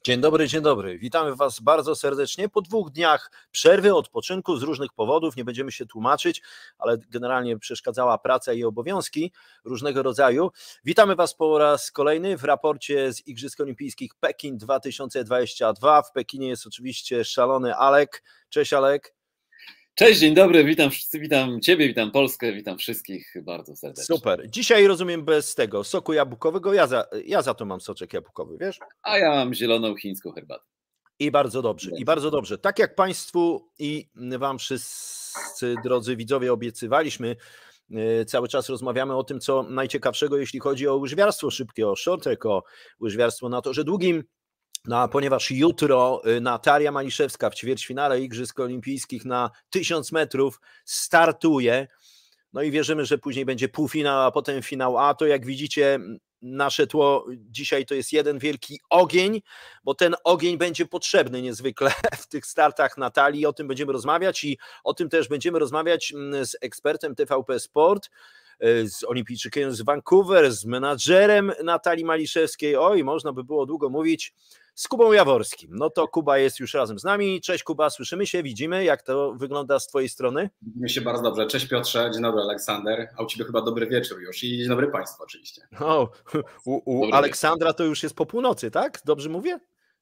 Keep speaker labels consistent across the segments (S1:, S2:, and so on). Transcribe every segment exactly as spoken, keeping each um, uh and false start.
S1: Dzień dobry, dzień dobry. Witamy Was bardzo serdecznie. Po dwóch dniach przerwy, odpoczynku z różnych powodów, nie będziemy się tłumaczyć, ale generalnie przeszkadzała praca i obowiązki różnego rodzaju. Witamy Was po raz kolejny w raporcie z Igrzysk Olimpijskich Pekin dwa tysiące dwadzieścia dwa. W Pekinie jest oczywiście szalony Alek. Cześć Alek.
S2: Cześć, dzień dobry, witam wszyscy, witam Ciebie, witam Polskę, witam wszystkich bardzo serdecznie.
S1: Super. Dzisiaj rozumiem bez tego soku jabłkowego, ja za, ja za to mam soczek jabłkowy, wiesz?
S2: A ja mam zieloną chińską herbatę.
S1: I bardzo dobrze, i bardzo dobrze. Tak jak Państwu i Wam wszyscy, drodzy widzowie, obiecywaliśmy, cały czas rozmawiamy o tym, co najciekawszego, jeśli chodzi o łyżwiarstwo szybkie, o short track, o łyżwiarstwo na torze długim. No, a ponieważ jutro Natalia Maliszewska w ćwierćfinale Igrzysk Olimpijskich na tysiąc metrów startuje, no i wierzymy, że później będzie półfinał, a potem finał A, to jak widzicie nasze tło dzisiaj to jest jeden wielki ogień, bo ten ogień będzie potrzebny niezwykle w tych startach Natalii, o tym będziemy rozmawiać i o tym też będziemy rozmawiać z ekspertem T V P Sport, z olimpijczykiem z Vancouver, z menadżerem Natalii Maliszewskiej, oj, można by było długo mówić, z Kubą Jaworskim. No to Kuba jest już razem z nami. Cześć Kuba, słyszymy się, widzimy, jak to wygląda z Twojej strony?
S3: Widzimy się bardzo dobrze. Cześć Piotrze, dzień dobry Aleksander, a u Ciebie chyba dobry wieczór już i dzień dobry Państwu oczywiście.
S1: O, u u Aleksandra to już jest po północy, tak? Dobrze mówię?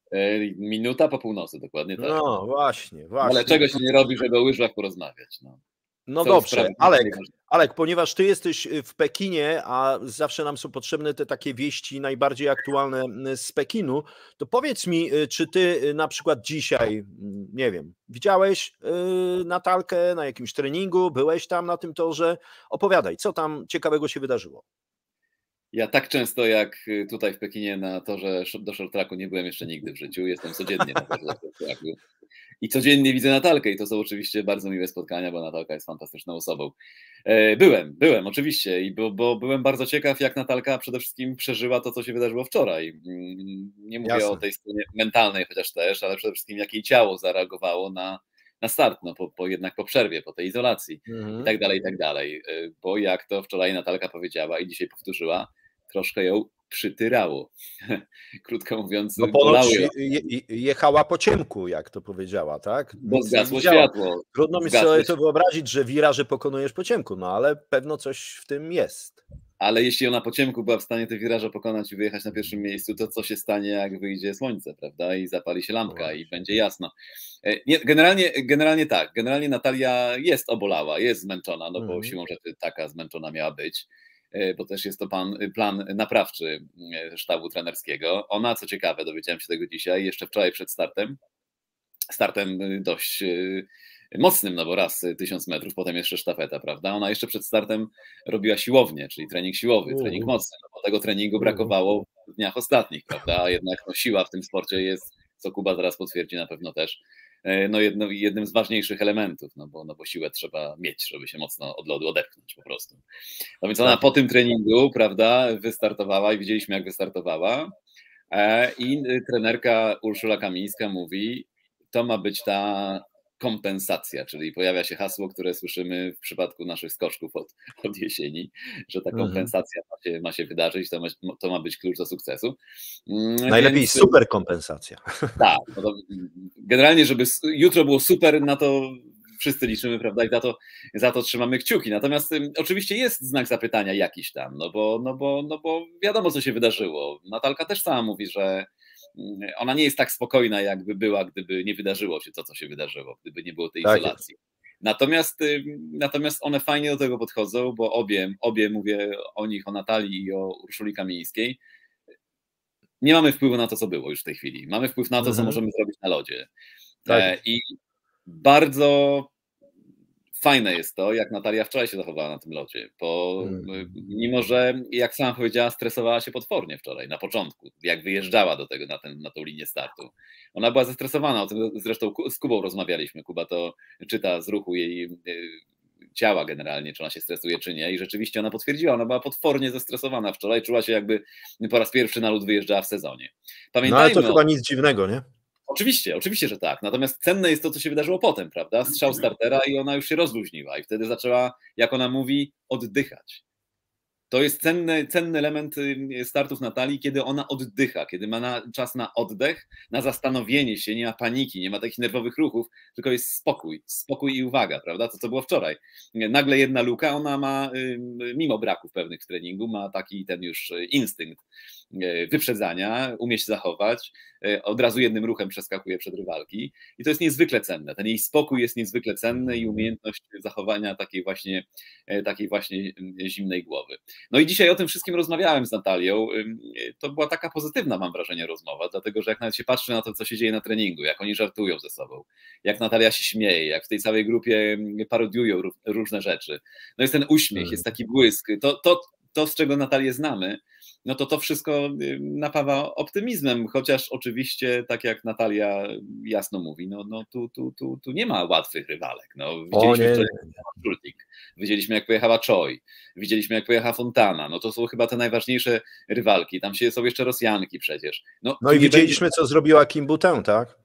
S2: Minuta po północy, dokładnie tak.
S1: No właśnie, właśnie.
S2: Ale czego się nie robi, żeby o łyżwach porozmawiać. No.
S1: No dobrze, Alek, Alek, ponieważ Ty jesteś w Pekinie, a zawsze nam są potrzebne te takie wieści najbardziej aktualne z Pekinu, to powiedz mi, czy Ty na przykład dzisiaj, nie wiem, widziałeś Natalkę na jakimś treningu, byłeś tam na tym torze? Opowiadaj, co tam ciekawego się wydarzyło?
S2: Ja tak często jak tutaj w Pekinie na torze do short tracku nie byłem jeszcze nigdy w życiu, jestem codziennie na torze do short tracku. I codziennie widzę Natalkę i to są oczywiście bardzo miłe spotkania, bo Natalka jest fantastyczną osobą. Byłem, byłem oczywiście, i bo, bo byłem bardzo ciekaw, jak Natalka przede wszystkim przeżyła to, co się wydarzyło wczoraj. Nie mówię Jasne. o tej stronie mentalnej chociaż też, ale przede wszystkim jak jej ciało zareagowało na, na start, no po, po jednak po przerwie, po tej izolacji mhm. i tak dalej, i tak dalej. Bo jak to wczoraj Natalka powiedziała i dzisiaj powtórzyła, troszkę ją przytyrało. Krótko mówiąc,
S1: no ponoć je, je, jechała po ciemku, jak to powiedziała, tak?
S2: Bo zgasło światło.
S1: Trudno mi
S2: zgasło
S1: sobie to wyobrazić, że wiraże pokonujesz po ciemku, no ale pewno coś w tym jest.
S2: Ale jeśli ona po ciemku była w stanie te wiraże pokonać i wyjechać na pierwszym miejscu, to co się stanie, jak wyjdzie słońce, prawda? I zapali się lampka i będzie jasno. Nie, generalnie, generalnie tak, generalnie Natalia jest obolała, jest zmęczona, no bo mhm. siłą rzeczy taka zmęczona miała być, bo też jest to pan, plan naprawczy sztabu trenerskiego. Ona, co ciekawe, dowiedziałem się tego dzisiaj, jeszcze wczoraj przed startem, startem dość mocnym, no bo raz tysiąc metrów, potem jeszcze sztafeta, prawda? Ona jeszcze przed startem robiła siłownię, czyli trening siłowy, trening mocny, no bo tego treningu brakowało w dniach ostatnich, prawda? A jednak no, siła w tym sporcie jest, co Kuba zaraz potwierdzi na pewno też, no jedno, jednym z ważniejszych elementów, no bo, no bo siłę trzeba mieć, żeby się mocno od lodu odepchnąć po prostu. No więc ona po tym treningu, prawda, wystartowała i widzieliśmy, jak wystartowała i trenerka Urszula Kamińska mówi, to ma być ta kompensacja, czyli pojawia się hasło, które słyszymy w przypadku naszych skoczków od, od jesieni, że ta kompensacja ma się, ma się wydarzyć, to ma, to ma być klucz do sukcesu.
S1: Najlepiej Więc, super kompensacja.
S2: Tak, no to generalnie, żeby jutro było super, na to wszyscy liczymy, prawda, i za to, za to trzymamy kciuki. Natomiast um, oczywiście jest znak zapytania jakiś tam, no bo, no, bo, no bo wiadomo, co się wydarzyło. Natalka też sama mówi, że ona nie jest tak spokojna, jakby była, gdyby nie wydarzyło się to, co się wydarzyło, gdyby nie było tej tak izolacji. Jest. Natomiast, natomiast one fajnie do tego podchodzą, bo obie, obie mówię o nich, o Natalii i o Urszuli Kamińskiej, nie mamy wpływu na to, co było już w tej chwili. Mamy wpływ na to, mhm. co możemy zrobić na lodzie. Tak. I bardzo fajne jest to, jak Natalia wczoraj się zachowała na tym lodzie, bo hmm. mimo, że jak sama powiedziała, stresowała się potwornie wczoraj, na początku, jak wyjeżdżała do tego, na, ten, na tą linię startu. Ona była zestresowana, o tym zresztą z Kubą rozmawialiśmy, Kuba to czyta z ruchu jej ciała generalnie, czy ona się stresuje, czy nie, i rzeczywiście ona potwierdziła, ona była potwornie zestresowana wczoraj, czuła się jakby po raz pierwszy na lód wyjeżdżała w sezonie.
S1: Pamiętajmy, no ale to chyba o... nic dziwnego, nie?
S2: Oczywiście, oczywiście, że tak. Natomiast cenne jest to, co się wydarzyło potem, prawda? Strzał startera i ona już się rozluźniła i wtedy zaczęła, jak ona mówi, oddychać. To jest cenny, cenny element startów Natalii, kiedy ona oddycha, kiedy ma na, czas na oddech, na zastanowienie się, nie ma paniki, nie ma takich nerwowych ruchów, tylko jest spokój, spokój i uwaga, prawda? To, co było wczoraj. Nagle jedna luka, ona ma, mimo braków pewnych w treningu, ma taki ten już instynkt wyprzedzania, umie się zachować, od razu jednym ruchem przeskakuje przed rywalki i to jest niezwykle cenne. Ten jej spokój jest niezwykle cenny i umiejętność zachowania takiej właśnie, takiej właśnie zimnej głowy. No i dzisiaj o tym wszystkim rozmawiałem z Natalią. To była taka pozytywna, mam wrażenie, rozmowa, dlatego że jak nawet się patrzy na to, co się dzieje na treningu, jak oni żartują ze sobą, jak Natalia się śmieje, jak w tej całej grupie parodiują różne rzeczy. No jest ten uśmiech, jest taki błysk. To, to, to z czego Natalię znamy, no to to wszystko napawa optymizmem, chociaż oczywiście, tak jak Natalia jasno mówi, no, no tu, tu, tu, tu nie ma łatwych rywalek. No, widzieliśmy wczoraj Szultik, widzieliśmy jak pojechała Choi, widzieliśmy jak pojechała Fontana, no to są chyba te najważniejsze rywalki, tam się są jeszcze Rosjanki przecież. No,
S1: no i widzieliśmy będzie... co zrobiła Kim Butę, tak?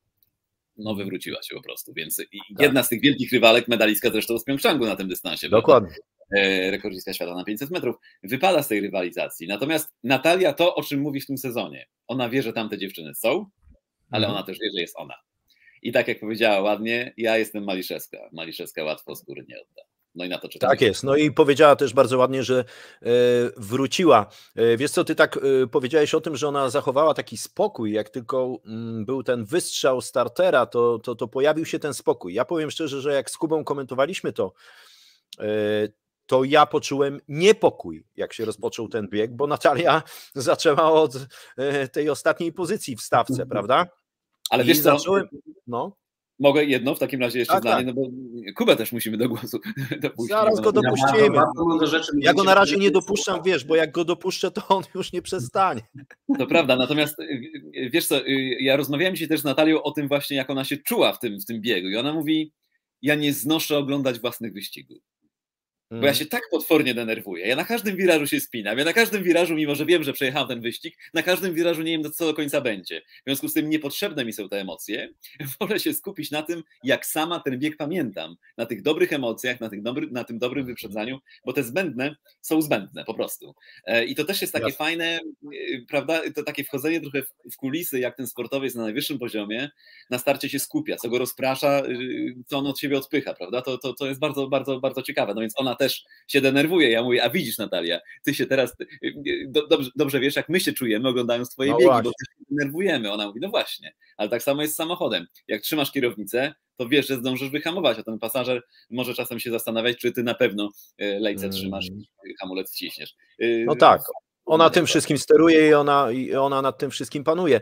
S2: No wywróciła się po prostu, więc jedna tak. z tych wielkich rywalek, medalistka zresztą z Pjongczangu na tym dystansie.
S1: Dokładnie.
S2: Rekordzistka świata na pięćset metrów, wypada z tej rywalizacji. Natomiast Natalia to, o czym mówi w tym sezonie, ona wie, że tamte dziewczyny są, ale ona też wie, że jest ona. I tak jak powiedziała ładnie, ja jestem Maliszewska. Maliszewska łatwo skóry nie odda. No i na to czekamy.
S1: Tak jest. No i powiedziała też bardzo ładnie, że e, wróciła. E, wiesz co, ty tak e, powiedziałeś o tym, że ona zachowała taki spokój, jak tylko m, był ten wystrzał startera, to, to, to pojawił się ten spokój. Ja powiem szczerze, że jak z Kubą komentowaliśmy to, e, to ja poczułem niepokój, jak się rozpoczął ten bieg, bo Natalia zaczęła od e, tej ostatniej pozycji w stawce, prawda?
S2: Ale
S1: I
S2: wiesz co,
S1: zacząłem, no.
S2: Mogę jedno w takim razie jeszcze
S1: tak,
S2: zdanie,
S1: tak.
S2: no bo Kubę też musimy do głosu dopuścić.
S1: Zaraz go dopuścimy. Ja go na razie nie dopuszczam, wiesz, bo jak go dopuszczę, to on już nie przestanie.
S2: To prawda, natomiast wiesz co, ja rozmawiałem dzisiaj też z Natalią o tym właśnie, jak ona się czuła w tym, w tym biegu i ona mówi, ja nie znoszę oglądać własnych wyścigów. Bo ja się tak potwornie denerwuję. Ja na każdym wirażu się spinam. Ja na każdym wirażu, mimo że wiem, że przejechałem ten wyścig, na każdym wirażu nie wiem, co do końca będzie. W związku z tym niepotrzebne mi są te emocje. Wolę się skupić na tym, jak sama ten bieg pamiętam. Na tych dobrych emocjach, na, tych dobry, na tym dobrym wyprzedzaniu, bo te zbędne są zbędne po prostu. I to też jest takie Jasne. fajne, prawda, to takie wchodzenie trochę w kulisy, jak ten sportowiec na najwyższym poziomie na starcie się skupia, co go rozprasza, co on od siebie odpycha, prawda? To, to, to jest bardzo, bardzo, bardzo ciekawe. No więc ona też się denerwuje. Ja mówię, a widzisz Natalia, ty się teraz do, dobrze, dobrze wiesz, jak my się czujemy oglądając twoje no biegi, właśnie. Bo też się denerwujemy. Ona mówi, no właśnie, ale tak samo jest z samochodem. Jak trzymasz kierownicę, to wiesz, że zdążysz wyhamować, a ten pasażer może czasem się zastanawiać, czy ty na pewno lejce trzymasz i hamulec wciśniesz.
S1: No tak. Ona tym wszystkim steruje i ona, i ona nad tym wszystkim panuje.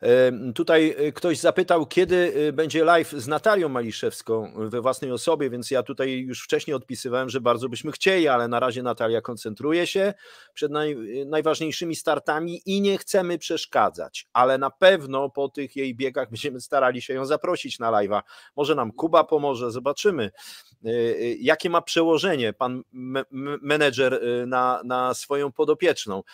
S1: Tutaj ktoś zapytał, kiedy będzie live z Natalią Maliszewską we własnej osobie, więc ja tutaj już wcześniej odpisywałem, że bardzo byśmy chcieli, ale na razie Natalia koncentruje się przed naj, najważniejszymi startami i nie chcemy przeszkadzać, ale na pewno po tych jej biegach będziemy starali się ją zaprosić na live'a. Może nam Kuba pomoże, zobaczymy, jakie ma przełożenie pan menedżer na, na swoją podopieczną.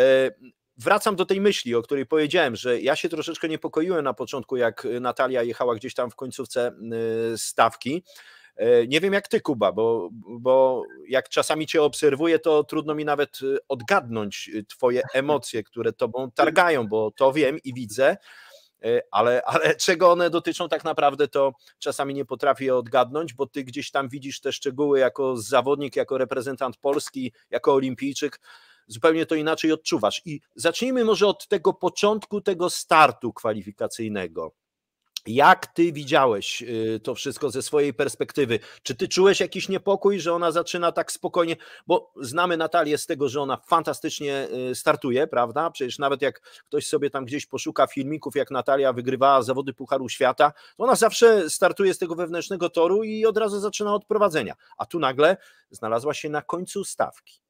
S1: Wracam do tej myśli, o której powiedziałem, że ja się troszeczkę niepokoiłem na początku, jak Natalia jechała gdzieś tam w końcówce stawki. Nie wiem jak ty, Kuba, bo, bo jak czasami cię obserwuję, to trudno mi nawet odgadnąć twoje emocje, które tobą targają, bo to wiem i widzę, ale, ale czego one dotyczą tak naprawdę, to czasami nie potrafię odgadnąć, bo ty gdzieś tam widzisz te szczegóły jako zawodnik, jako reprezentant Polski, jako olimpijczyk, zupełnie to inaczej odczuwasz. I zacznijmy może od tego początku, tego startu kwalifikacyjnego. Jak ty widziałeś to wszystko ze swojej perspektywy? Czy ty czułeś jakiś niepokój, że ona zaczyna tak spokojnie, bo znamy Natalię z tego, że ona fantastycznie startuje, prawda? Przecież nawet jak ktoś sobie tam gdzieś poszuka filmików, jak Natalia wygrywała zawody Pucharu Świata, to ona zawsze startuje z tego wewnętrznego toru i od razu zaczyna od prowadzenia. A tu nagle znalazła się na końcu stawki.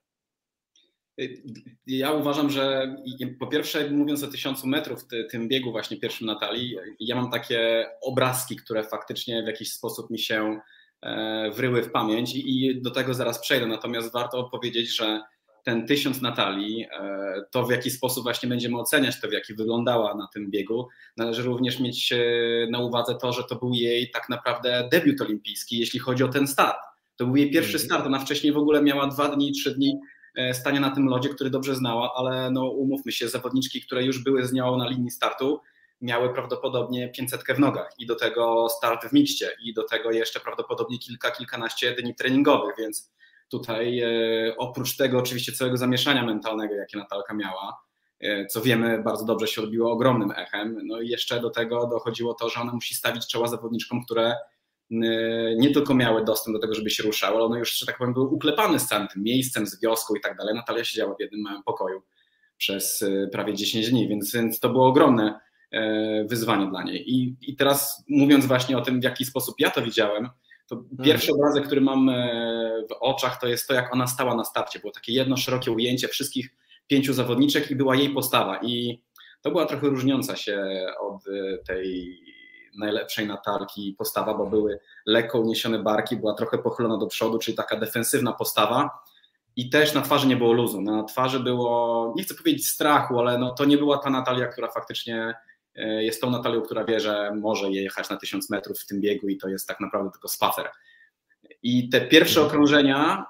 S3: Ja uważam, że po pierwsze, mówiąc o tysiącu metrów, tym biegu właśnie pierwszym Natalii, ja mam takie obrazki, które faktycznie w jakiś sposób mi się wryły w pamięć i do tego zaraz przejdę. Natomiast warto powiedzieć, że ten tysiąc Natalii, to w jaki sposób właśnie będziemy oceniać to, w jaki wyglądała na tym biegu, należy również mieć na uwadze to, że to był jej tak naprawdę debiut olimpijski, jeśli chodzi o ten start. To był jej pierwszy start, ona wcześniej w ogóle miała dwa dni, trzy dni stanie na tym lodzie, który dobrze znała, ale no umówmy się, zawodniczki, które już były z nią na linii startu, miały prawdopodobnie pięćsetkę w nogach i do tego start w mikście i do tego jeszcze prawdopodobnie kilka, kilkanaście dni treningowych, więc tutaj e, oprócz tego oczywiście całego zamieszania mentalnego, jakie Natalka miała, e, co wiemy bardzo dobrze się odbiło ogromnym echem, no i jeszcze do tego dochodziło to, że ona musi stawić czoła zawodniczkom, które nie tylko miały dostęp do tego, żeby się ruszały, ale one już, że tak powiem, były uklepane z całym tym miejscem, z wioską i tak dalej. Natalia siedziała w jednym małym pokoju przez prawie dziesięć dni, więc, więc to było ogromne wyzwanie dla niej. I, I teraz mówiąc właśnie o tym, w jaki sposób ja to widziałem, to hmm. pierwszy obrazek, który mam w oczach, to jest to, jak ona stała na starcie. Było takie jedno szerokie ujęcie wszystkich pięciu zawodniczek i była jej postawa. I to była trochę różniąca się od tej najlepszej Natalki postawa, bo były lekko uniesione barki, była trochę pochylona do przodu, czyli taka defensywna postawa i też na twarzy nie było luzu. Na twarzy było, nie chcę powiedzieć strachu, ale no to nie była ta Natalia, która faktycznie jest tą Natalią, która wie, że może jechać na tysiąc metrów w tym biegu i to jest tak naprawdę tylko spacer. I te pierwsze okrążenia,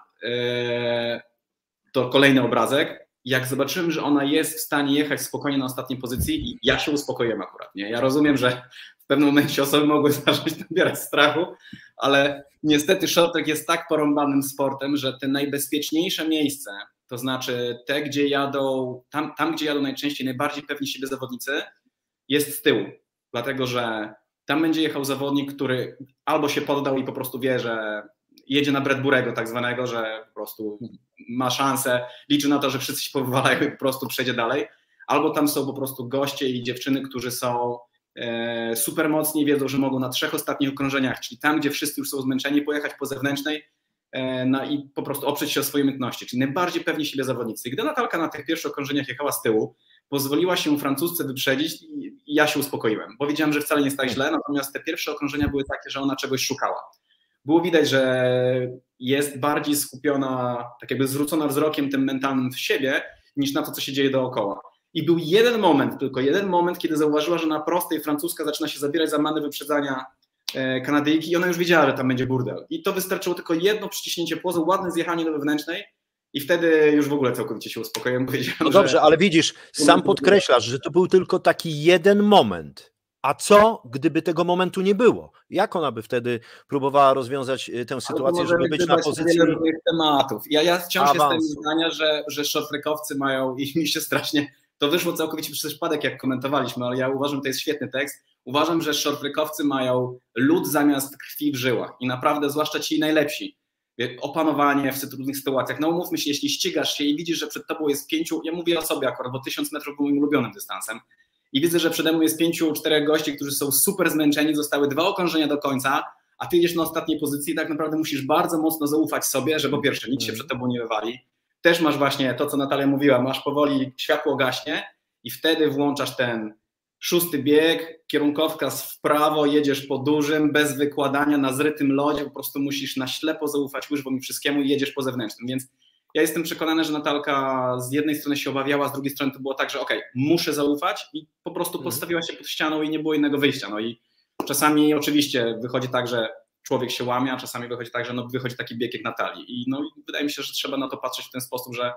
S3: to kolejny obrazek, jak zobaczyłem, że ona jest w stanie jechać spokojnie na ostatniej pozycji, i ja się uspokoiłem akurat. Nie? Ja rozumiem, że w pewnym momencie osoby mogły zacząć nabierać strachu, ale niestety short track jest tak porąbanym sportem, że te najbezpieczniejsze miejsce, to znaczy te, gdzie jadą, tam, tam gdzie jadą najczęściej najbardziej pewni siebie zawodnicy, jest z tyłu. Dlatego, że tam będzie jechał zawodnik, który albo się poddał i po prostu wie, że jedzie na Bradburego tak zwanego, że po prostu ma szansę, liczy na to, że wszyscy się powywalają i po prostu przejdzie dalej, albo tam są po prostu goście i dziewczyny, którzy są e, super mocni, wiedzą, że mogą na trzech ostatnich okrążeniach, czyli tam, gdzie wszyscy już są zmęczeni, pojechać po zewnętrznej e, no i po prostu oprzeć się o swoje umiejętności, czyli najbardziej pewni siebie zawodnicy. I gdy Natalka na tych pierwszych okrążeniach jechała z tyłu, pozwoliła się Francuzce wyprzedzić i ja się uspokoiłem, bo wiedziałem, że wcale nie jest tak źle, natomiast te pierwsze okrążenia były takie, że ona czegoś szukała. Było widać, że jest bardziej skupiona, tak jakby zwrócona wzrokiem tym mentalnym w siebie, niż na to, co się dzieje dookoła. I był jeden moment, tylko jeden moment, kiedy zauważyła, że na prostej francuska zaczyna się zabierać za manewr wyprzedzania Kanadyjki i ona już wiedziała, że tam będzie burdel. I to wystarczyło tylko jedno przyciśnięcie płozu, ładne zjechanie do wewnętrznej i wtedy już w ogóle całkowicie się uspokoiłem. Powiedziałem,
S1: no dobrze, że... ale widzisz, sam podkreślasz, że to był tylko taki jeden moment. A co, gdyby tego momentu nie było? Jak ona by wtedy próbowała rozwiązać tę sytuację, żeby być na pozycji
S3: tematów. Ja, ja wciąż awansu. Jestem zdania, że, że shorttrackowcy mają i mi się strasznie, to wyszło całkowicie przez przypadek, jak komentowaliśmy, ale ja uważam, że to jest świetny tekst. Uważam, że shorttrackowcy mają lód zamiast krwi w żyłach i naprawdę, zwłaszcza ci najlepsi, opanowanie w trudnych sytuacjach. No umówmy się, jeśli ścigasz się i widzisz, że przed tobą jest pięciu, ja mówię o sobie akurat, bo tysiąc metrów był moim ulubionym dystansem, i widzę, że przede mną jest pięciu, czterech gości, którzy są super zmęczeni, zostały dwa okrążenia do końca, a ty jedziesz na ostatniej pozycji i tak naprawdę musisz bardzo mocno zaufać sobie, że po pierwsze nikt się przed tobą nie wywali, też masz właśnie to, co Natalia mówiła, masz powoli, światło gaśnie i wtedy włączasz ten szósty bieg, kierunkowka w prawo, jedziesz po dużym, bez wykładania, na zrytym lodzie, po prostu musisz na ślepo zaufać łyżwom i wszystkiemu i jedziesz po zewnętrznym, więc ja jestem przekonany, że Natalka z jednej strony się obawiała, z drugiej strony to było tak, że okej, okay, muszę zaufać i po prostu postawiła się pod ścianą i nie było innego wyjścia. No i czasami oczywiście wychodzi tak, że człowiek się łamie, a czasami wychodzi tak, że no wychodzi taki bieg jak Natalii. I no i wydaje mi się, że trzeba na to patrzeć w ten sposób, że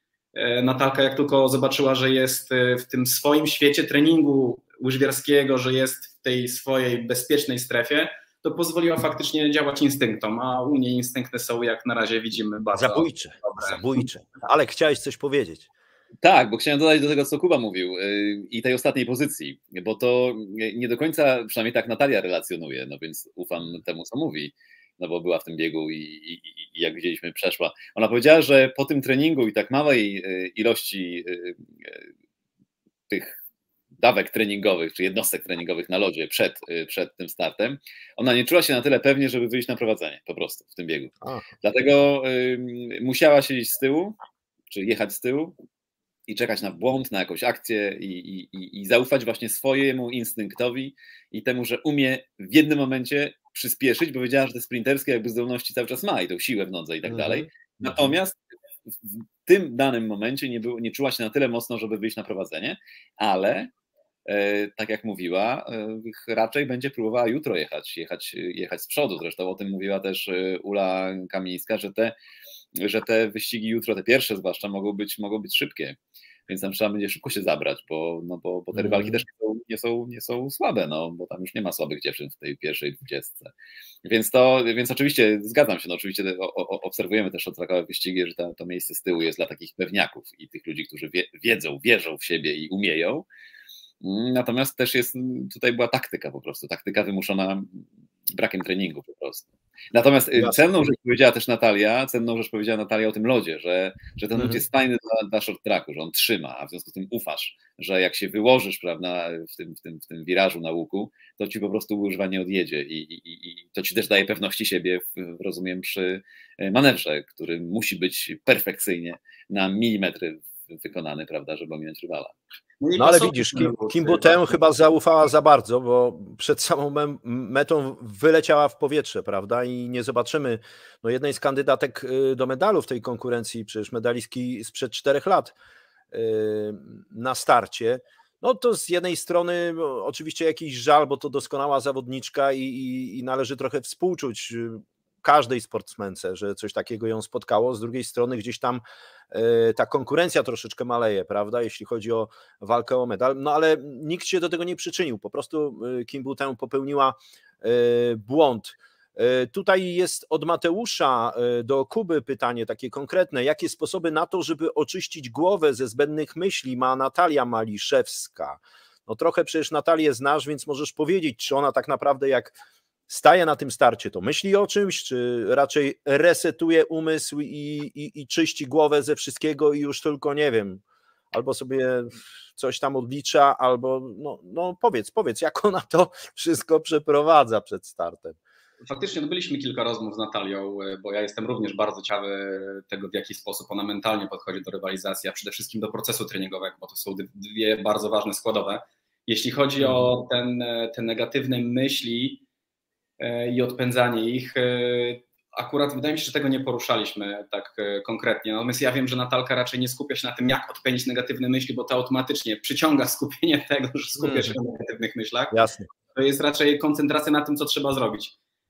S3: Natalka jak tylko zobaczyła, że jest w tym swoim świecie treningu łyżwiarskiego, że jest w tej swojej bezpiecznej strefie, to pozwoliła faktycznie działać instynktom, a u niej instynkty są, jak na razie widzimy, bardzo
S1: zabójcze, dobre. Zabójcze. Ale chciałeś coś powiedzieć.
S2: Tak, bo chciałem dodać do tego, co Kuba mówił i tej ostatniej pozycji, bo to nie do końca, przynajmniej tak Natalia relacjonuje, no więc ufam temu, co mówi, no bo była w tym biegu i, i, i jak widzieliśmy, przeszła. Ona powiedziała, że po tym treningu i tak małej ilości tych dawek treningowych, czy jednostek treningowych na lodzie przed, przed tym startem, ona nie czuła się na tyle pewnie, żeby wyjść na prowadzenie po prostu w tym biegu. Ach. Dlatego y, musiała siedzieć z tyłu, czy jechać z tyłu i czekać na błąd, na jakąś akcję i, i, i zaufać właśnie swojemu instynktowi i temu, że umie w jednym momencie przyspieszyć, bo wiedziała, że te sprinterskie jakby zdolności cały czas ma i tą siłę w nodze i tak dalej. Mm-hmm. Natomiast w tym danym momencie nie, było, nie czuła się na tyle mocno, żeby wyjść na prowadzenie, ale tak jak mówiła, raczej będzie próbowała jutro jechać, jechać, jechać z przodu. Zresztą o tym mówiła też Ula Kamińska, że te, że te wyścigi jutro, te pierwsze zwłaszcza, mogą być, mogą być szybkie. Więc tam trzeba będzie szybko się zabrać, bo, no bo, bo te rywalki też nie są, nie, są, nie są słabe, no, bo tam już nie ma słabych dziewczyn w tej pierwszej dwudziestce. Więc to, więc oczywiście zgadzam się, no oczywiście o, o, obserwujemy też odtrakowe wyścigi, że to, to miejsce z tyłu jest dla takich pewniaków i tych ludzi, którzy wie, wiedzą, wierzą w siebie i umieją. Natomiast też jest, tutaj była taktyka po prostu, taktyka wymuszona brakiem treningu po prostu. Natomiast Jasne. cenną rzecz powiedziała też Natalia, cenną rzecz powiedziała Natalia o tym lodzie, że, że ten mhm. lód jest fajny dla, dla short tracku, że on trzyma, a w związku z tym ufasz, że jak się wyłożysz, prawda, w tym, w tym, w tym wirażu na łuku, to ci po prostu łyżwa nie odjedzie i, i, i to ci też daje pewności siebie, w, rozumiem, przy manewrze, który musi być perfekcyjnie na milimetry wykonany, prawda, żeby ominąć rywala.
S1: No, no ale widzisz, Kim, Kim Butę chyba zaufała za bardzo, bo przed samą metą wyleciała w powietrze, prawda, i nie zobaczymy no, jednej z kandydatek do medalu w tej konkurencji, przecież medalistki sprzed czterech lat na starcie. No to z jednej strony oczywiście jakiś żal, bo to doskonała zawodniczka i, i, i należy trochę współczuć każdej sportsmence, że coś takiego ją spotkało. Z drugiej strony gdzieś tam ta konkurencja troszeczkę maleje, prawda, jeśli chodzi o walkę o medal, no ale nikt się do tego nie przyczynił, po prostu Kim Butę popełniła błąd. Tutaj jest od Mateusza do Kuby pytanie takie konkretne. Jakie sposoby na to, żeby oczyścić głowę ze zbędnych myśli, ma Natalia Maliszewska? No trochę przecież Natalię znasz, więc możesz powiedzieć, czy ona tak naprawdę jak staje na tym starcie, to myśli o czymś, czy raczej resetuje umysł i, i, i czyści głowę ze wszystkiego i już tylko, nie wiem, albo sobie coś tam odlicza, albo no, no powiedz, powiedz, jak ona to wszystko przeprowadza przed startem.
S3: Faktycznie no byliśmy kilka rozmów z Natalią, bo ja jestem również bardzo ciekawy tego, w jaki sposób ona mentalnie podchodzi do rywalizacji, a przede wszystkim do procesu treningowego, bo to są dwie bardzo ważne składowe. Jeśli chodzi o ten, te negatywne myśli i odpędzanie ich, akurat wydaje mi się, że tego nie poruszaliśmy tak konkretnie. Natomiast ja wiem, że Natalka raczej nie skupia się na tym, jak odpędzić negatywne myśli, bo to automatycznie przyciąga skupienie tego, że skupia się na negatywnych myślach.
S1: Jasne.
S3: To jest raczej koncentracja na tym, co trzeba zrobić.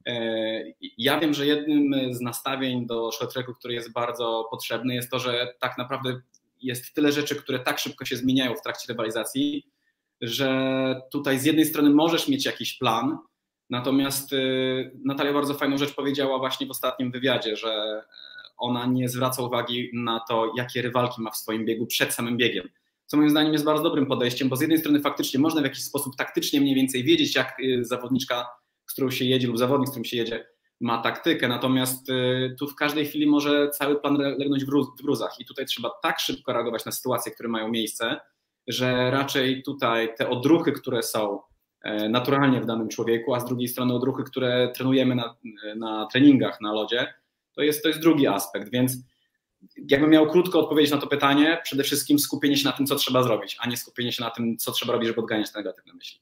S3: Ja wiem, że jednym z nastawień do short tracku, który jest bardzo potrzebny, jest to, że tak naprawdę jest tyle rzeczy, które tak szybko się zmieniają w trakcie rywalizacji, że tutaj z jednej strony możesz mieć jakiś plan, natomiast Natalia bardzo fajną rzecz powiedziała właśnie w ostatnim wywiadzie, że ona nie zwraca uwagi na to, jakie rywalki ma w swoim biegu przed samym biegiem, co moim zdaniem jest bardzo dobrym podejściem, bo z jednej strony faktycznie można w jakiś sposób taktycznie mniej więcej wiedzieć, jak zawodniczka, z którą się jedzie lub zawodnik, z którym się jedzie, ma taktykę, natomiast tu w każdej chwili może cały plan legnąć w gruzach i tutaj trzeba tak szybko reagować na sytuacje, które mają miejsce, że raczej tutaj te odruchy, które są naturalnie w danym człowieku, a z drugiej strony odruchy, które trenujemy na, na treningach na lodzie, to jest, to jest drugi aspekt, więc jakbym miał krótko odpowiedzieć na to pytanie, przede wszystkim skupienie się na tym, co trzeba zrobić, a nie skupienie się na tym, co trzeba robić, żeby odganiać te negatywne myśli.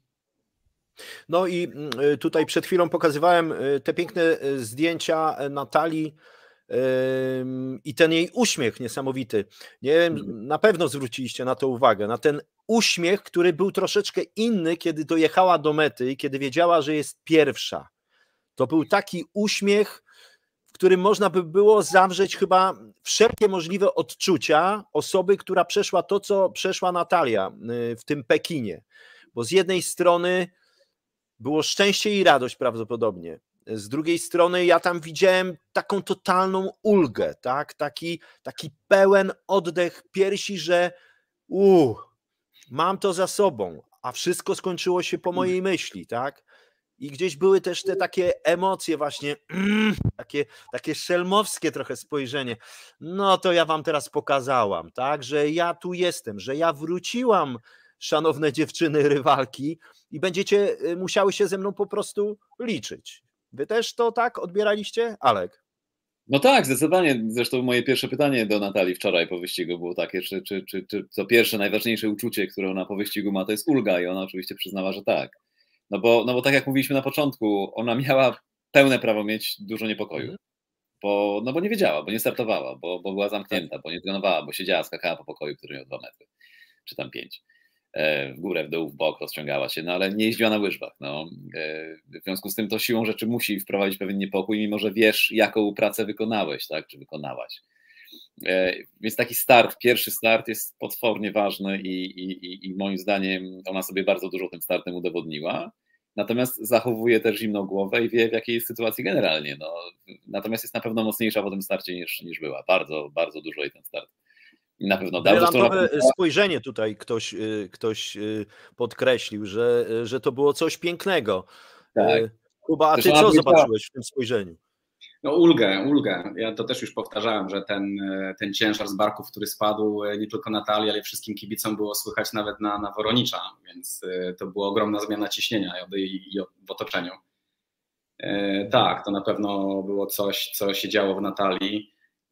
S1: No i tutaj przed chwilą pokazywałem te piękne zdjęcia Natalii i ten jej uśmiech niesamowity. Nie wiem, na pewno zwróciliście na to uwagę, na ten uśmiech, który był troszeczkę inny, kiedy dojechała do mety i kiedy wiedziała, że jest pierwsza. To był taki uśmiech, w którym można by było zawrzeć chyba wszelkie możliwe odczucia osoby, która przeszła to, co przeszła Natalia w tym Pekinie. Bo z jednej strony było szczęście i radość prawdopodobnie. Z drugiej strony ja tam widziałem taką totalną ulgę, tak? taki, taki pełen oddech piersi, że uh, mam to za sobą, a wszystko skończyło się po mojej myśli, tak? I gdzieś były też te takie emocje właśnie, mm, takie, takie szelmowskie trochę spojrzenie. No to ja wam teraz pokazałam, tak? Że ja tu jestem, że ja wróciłam, szanowne dziewczyny rywalki, i będziecie musiały się ze mną po prostu liczyć. Wy też to tak odbieraliście, Alek?
S2: No tak, zdecydowanie. Zresztą moje pierwsze pytanie do Natalii wczoraj po wyścigu było takie, czy, czy, czy, czy to pierwsze, najważniejsze uczucie, które ona po wyścigu ma, to jest ulga, i ona oczywiście przyznała, że tak. No bo, no bo tak jak mówiliśmy na początku, ona miała pełne prawo mieć dużo niepokoju, bo, no bo nie wiedziała, bo nie startowała, bo, bo była zamknięta, bo nie trenowała, bo siedziała, skakała po pokoju, który miał dwa metry, czy tam pięć. w górę, w dół, w bok rozciągała się, no ale nie jeździła na łyżwach. No. W związku z tym to siłą rzeczy musi wprowadzić pewien niepokój, mimo że wiesz, jaką pracę wykonałeś, tak, czy wykonałaś. Więc taki start, pierwszy start jest potwornie ważny i, i, i moim zdaniem ona sobie bardzo dużo tym startem udowodniła. Natomiast zachowuje też zimną głowę i wie, w jakiej jest sytuacji generalnie. No, natomiast jest na pewno mocniejsza po tym starcie niż, niż była. Bardzo, bardzo dużo jej ten start. I na pewno dał.
S1: Brylantowe spojrzenie tutaj ktoś, ktoś podkreślił, że, że to było coś pięknego. Tak. Kuba, a ty co zobaczyłeś w tym spojrzeniu?
S3: No ulgę, ulgę. Ja to też już powtarzałem, że ten, ten ciężar z barków, który spadł nie tylko Natalii, ale wszystkim kibicom było słychać nawet na, na Woronicza, więc to była ogromna zmiana ciśnienia i, i, i w otoczeniu. E, tak, to na pewno było coś, co się działo w Natalii.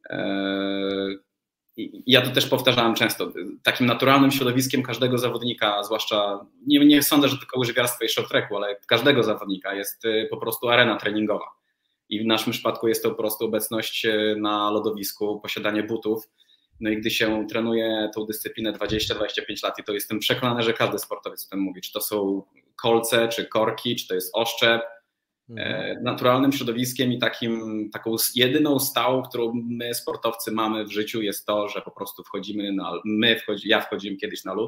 S3: E, i ja to też powtarzałem często. Takim naturalnym środowiskiem każdego zawodnika, zwłaszcza, nie, nie sądzę, że tylko łyżwiarstwa i short tracku, ale każdego zawodnika jest po prostu arena treningowa. I w naszym przypadku jest to po prostu obecność na lodowisku, posiadanie butów. No i gdy się trenuje tą dyscyplinę dwadzieścia dwadzieścia pięć lat, i to jestem przekonany, że każdy sportowiec o tym mówi, czy to są kolce, czy korki, czy to jest oszczep. Mhm. Naturalnym środowiskiem i takim, taką jedyną stałą, którą my sportowcy mamy w życiu, jest to, że po prostu wchodzimy na, my wchodzi, ja wchodziłem kiedyś na lód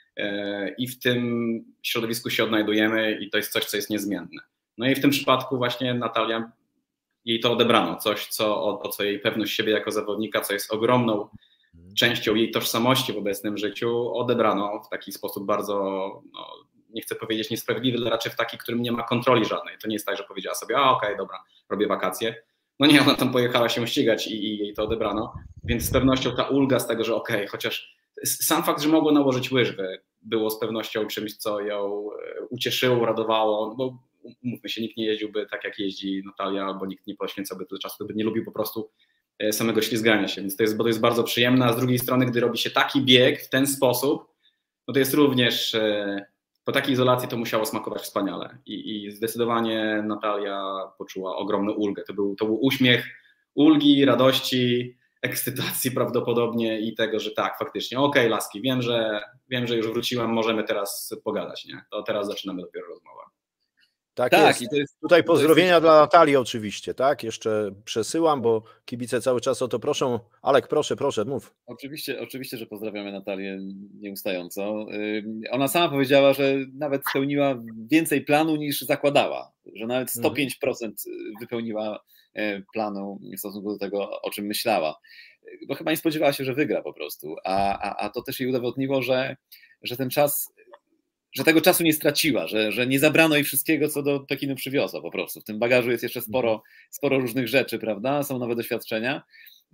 S3: i w tym środowisku się odnajdujemy i to jest coś, co jest niezmienne. No i w tym przypadku właśnie Natalia, jej to odebrano, coś, co, o, o co jej pewność siebie jako zawodnika, co jest ogromną częścią jej tożsamości w obecnym życiu, odebrano w taki sposób bardzo, no, nie chcę powiedzieć niesprawiedliwy, ale raczej w taki, którym nie ma kontroli żadnej. To nie jest tak, że powiedziała sobie, a okej, okay, dobra, robię wakacje. No nie, ona tam pojechała się ścigać i, i jej to odebrano, więc z pewnością ta ulga z tego, że okej, okay, chociaż sam fakt, że mogła nałożyć łyżwy, było z pewnością czymś, co ją ucieszyło, uradowało, bo umówmy się, nikt nie jeździłby tak, jak jeździ Natalia, albo nikt nie poświęcałby tyle czasu, gdyby nie lubił po prostu samego ślizgania się, więc to jest, bo to jest bardzo przyjemne, a z drugiej strony, gdy robi się taki bieg w ten sposób, no to jest również, po takiej izolacji to musiało smakować wspaniale i, i zdecydowanie Natalia poczuła ogromną ulgę. To był, to był uśmiech ulgi, radości, ekscytacji prawdopodobnie i tego, że tak, faktycznie, okej, okay, laski, wiem, że wiem, że już wróciłam, możemy teraz pogadać, nie? To teraz zaczynamy dopiero rozmowę.
S1: Tak, tak jest. I to jest, tutaj pozdrowienia jest... dla Natalii oczywiście, tak? Jeszcze przesyłam, bo kibice cały czas o to proszą. Alek, proszę, proszę, mów.
S2: Oczywiście, oczywiście, że pozdrawiamy Natalię nieustająco. Ona sama powiedziała, że nawet spełniła więcej planu niż zakładała, że nawet sto pięć procent wypełniła planu w stosunku do tego, o czym myślała. Bo chyba nie spodziewała się, że wygra po prostu, a, a, a to też jej udowodniło, że, że ten czas... że tego czasu nie straciła, że, że nie zabrano jej wszystkiego, co do Pekinu przywiozła po prostu. W tym bagażu jest jeszcze sporo, sporo różnych rzeczy, prawda? Są nowe doświadczenia,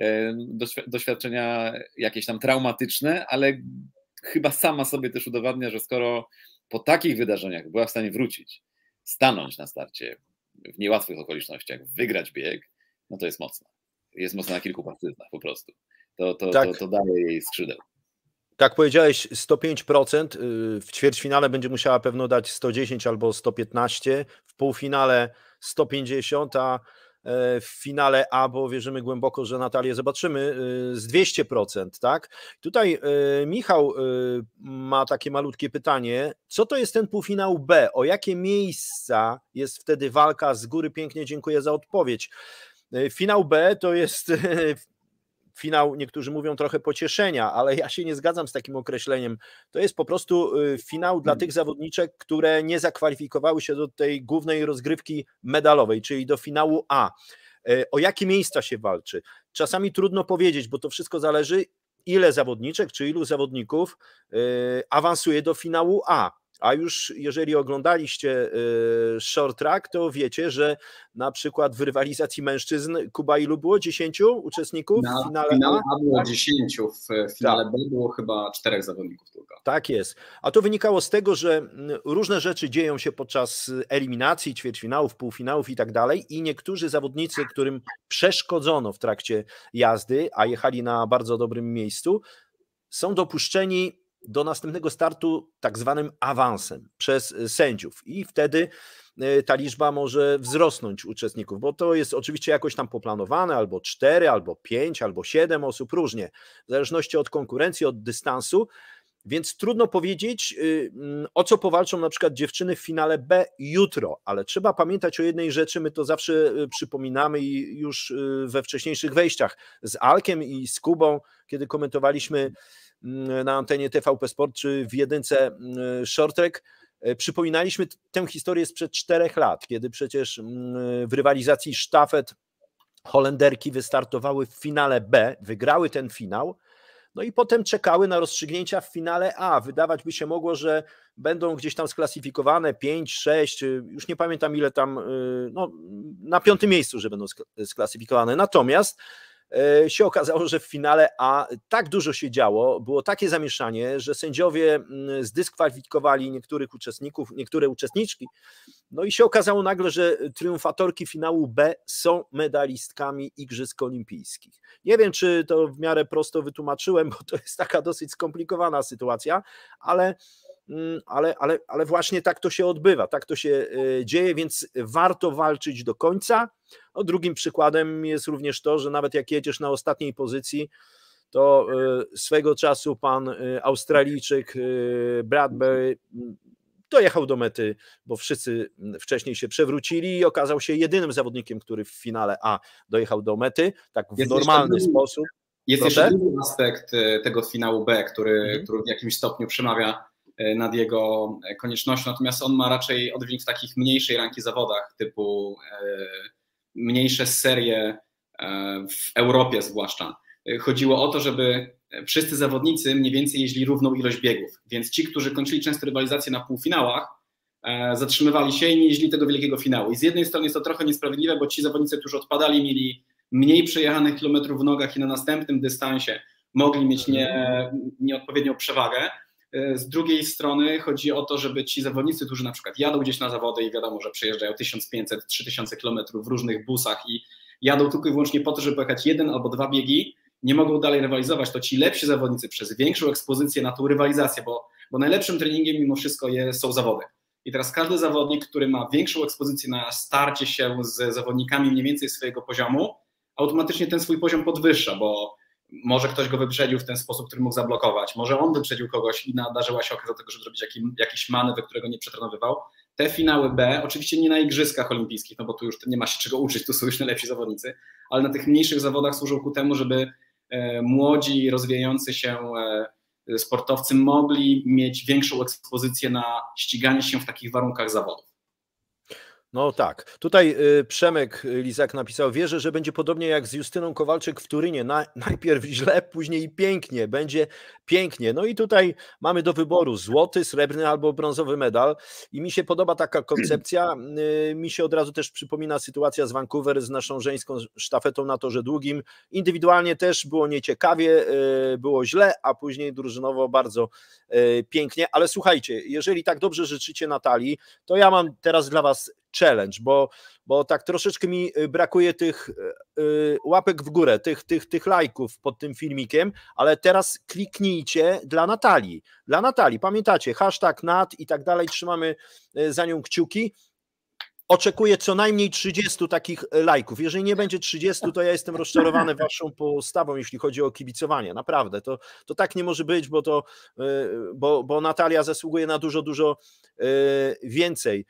S2: doświadczenia jakieś tam traumatyczne, ale chyba sama sobie też udowadnia, że skoro po takich wydarzeniach była w stanie wrócić, stanąć na starcie w niełatwych okolicznościach, wygrać bieg, no to jest mocna. Jest mocna na kilku płaszczyznach po prostu. To, to, tak. to, to daje jej skrzydeł.
S1: Tak powiedziałeś, sto pięć procent, w ćwierćfinale będzie musiała pewno dać sto dziesięć albo sto piętnaście, w półfinale sto pięćdziesiąt, a w finale A, bo wierzymy głęboko, że Natalię zobaczymy, z dwieście procent, tak? Tutaj Michał ma takie malutkie pytanie, co to jest ten półfinał B? O jakie miejsca jest wtedy walka? Z góry pięknie dziękuję za odpowiedź. Finał B to jest... Finał, niektórzy mówią trochę pocieszenia, ale ja się nie zgadzam z takim określeniem. To jest po prostu finał dla tych zawodniczek, które nie zakwalifikowały się do tej głównej rozgrywki medalowej, czyli do finału A. O jakie miejsca się walczy? Czasami trudno powiedzieć, bo to wszystko zależy, ile zawodniczek, czy ilu zawodników awansuje do finału A. A już jeżeli oglądaliście short track, to wiecie, że na przykład w rywalizacji mężczyzn, Kuba, ilu było? dziesięciu uczestników
S3: na
S1: w finale
S3: finale A? A było dziesięciu, w finale tak. B było chyba czterech zawodników tylko.
S1: Tak jest. A to wynikało z tego, że różne rzeczy dzieją się podczas eliminacji, ćwierćfinałów, półfinałów i tak dalej i niektórzy zawodnicy, którym przeszkodzono w trakcie jazdy, a jechali na bardzo dobrym miejscu, są dopuszczeni do następnego startu tak zwanym awansem przez sędziów i wtedy ta liczba może wzrosnąć uczestników, bo to jest oczywiście jakoś tam poplanowane, albo cztery, albo pięć, albo siedem osób, różnie, w zależności od konkurencji, od dystansu, Więc trudno powiedzieć, o co powalczą na przykład dziewczyny w finale B jutro, ale trzeba pamiętać o jednej rzeczy, my to zawsze przypominamy i już we wcześniejszych wejściach z Alkiem i z Kubą, kiedy komentowaliśmy na antenie T V P Sport czy w jedynce Short Track, przypominaliśmy tę historię sprzed czterech lat, kiedy przecież w rywalizacji sztafet Holenderki wystartowały w finale B, wygrały ten finał, no i potem czekały na rozstrzygnięcia w finale A. Wydawać by się mogło, że będą gdzieś tam sklasyfikowane pięć, sześć, już nie pamiętam ile tam, no na piątym miejscu, że będą sklasyfikowane. Natomiast się okazało, że w finale A tak dużo się działo, było takie zamieszanie, że sędziowie zdyskwalifikowali niektórych uczestników, niektóre uczestniczki, no i się okazało nagle, że triumfatorki finału B są medalistkami Igrzysk Olimpijskich. Nie wiem, czy to w miarę prosto wytłumaczyłem, bo to jest taka dosyć skomplikowana sytuacja, ale Ale, ale, ale właśnie tak to się odbywa, tak to się dzieje, więc warto walczyć do końca. No, drugim przykładem jest również to, że nawet jak jedziesz na ostatniej pozycji, to swego czasu pan Australijczyk Bradbury dojechał do mety, bo wszyscy wcześniej się przewrócili i okazał się jedynym zawodnikiem, który w finale A dojechał do mety, tak w jest normalny drugi, sposób.
S3: Jest Proszę? jeszcze drugi aspekt tego finału B, który, mhm. który w jakimś stopniu przemawia nad jego koniecznością, natomiast on ma raczej oddźwięk w takich mniejszej ranki zawodach, typu mniejsze serie w Europie zwłaszcza. Chodziło o to, żeby wszyscy zawodnicy mniej więcej jeździli równą ilość biegów, więc ci, którzy kończyli często rywalizację na półfinałach, zatrzymywali się i nie jeździli tego wielkiego finału. I z jednej strony jest to trochę niesprawiedliwe, bo ci zawodnicy, którzy odpadali, mieli mniej przejechanych kilometrów w nogach i na następnym dystansie mogli mieć nie, nieodpowiednią przewagę. Z drugiej strony chodzi o to, żeby ci zawodnicy, którzy na przykład jadą gdzieś na zawody i wiadomo, że przejeżdżają tysiąc pięćset do trzech tysięcy kilometrów w różnych busach i jadą tylko i wyłącznie po to, żeby pojechać jeden albo dwa biegi, nie mogą dalej rywalizować, to ci lepsi zawodnicy przez większą ekspozycję na tą rywalizację, bo, bo najlepszym treningiem mimo wszystko jest, są zawody. I teraz każdy zawodnik, który ma większą ekspozycję na starcie się z zawodnikami mniej więcej swojego poziomu, automatycznie ten swój poziom podwyższa, bo może ktoś go wyprzedził w ten sposób, który mógł zablokować, może on wyprzedził kogoś i nadarzyła się okazja tego, żeby zrobić jakiś, jakiś manewr, którego nie przetrenowywał. Te finały B, oczywiście nie na Igrzyskach Olimpijskich, no bo tu już nie ma się czego uczyć, tu są już najlepsi zawodnicy, ale na tych mniejszych zawodach służą ku temu, żeby e, młodzi, rozwijający się e, sportowcy mogli mieć większą ekspozycję na ściganie się w takich warunkach zawodów.
S1: No tak, tutaj Przemek Lizak napisał, wierzę, że będzie podobnie jak z Justyną Kowalczyk w Turynie, Na, najpierw źle, później pięknie, będzie pięknie. No i tutaj mamy do wyboru złoty, srebrny albo brązowy medal i mi się podoba taka koncepcja, mi się od razu też przypomina sytuacja z Vancouver z naszą żeńską sztafetą na torze długim, indywidualnie też było nieciekawie, było źle, a później drużynowo bardzo pięknie, ale słuchajcie, jeżeli tak dobrze życzycie Natalii, to ja mam teraz dla was challenge, bo, bo tak troszeczkę mi brakuje tych y, łapek w górę, tych, tych, tych lajków pod tym filmikiem, ale teraz kliknijcie dla Natalii. Dla Natalii, pamiętacie, hashtag Nat i tak dalej, trzymamy za nią kciuki. Oczekuję co najmniej trzydziestu takich lajków. Jeżeli nie będzie trzydziestu, to ja jestem rozczarowany waszą postawą, jeśli chodzi o kibicowanie. Naprawdę, to, to tak nie może być, bo, to, bo, bo Natalia zasługuje na dużo, dużo więcej.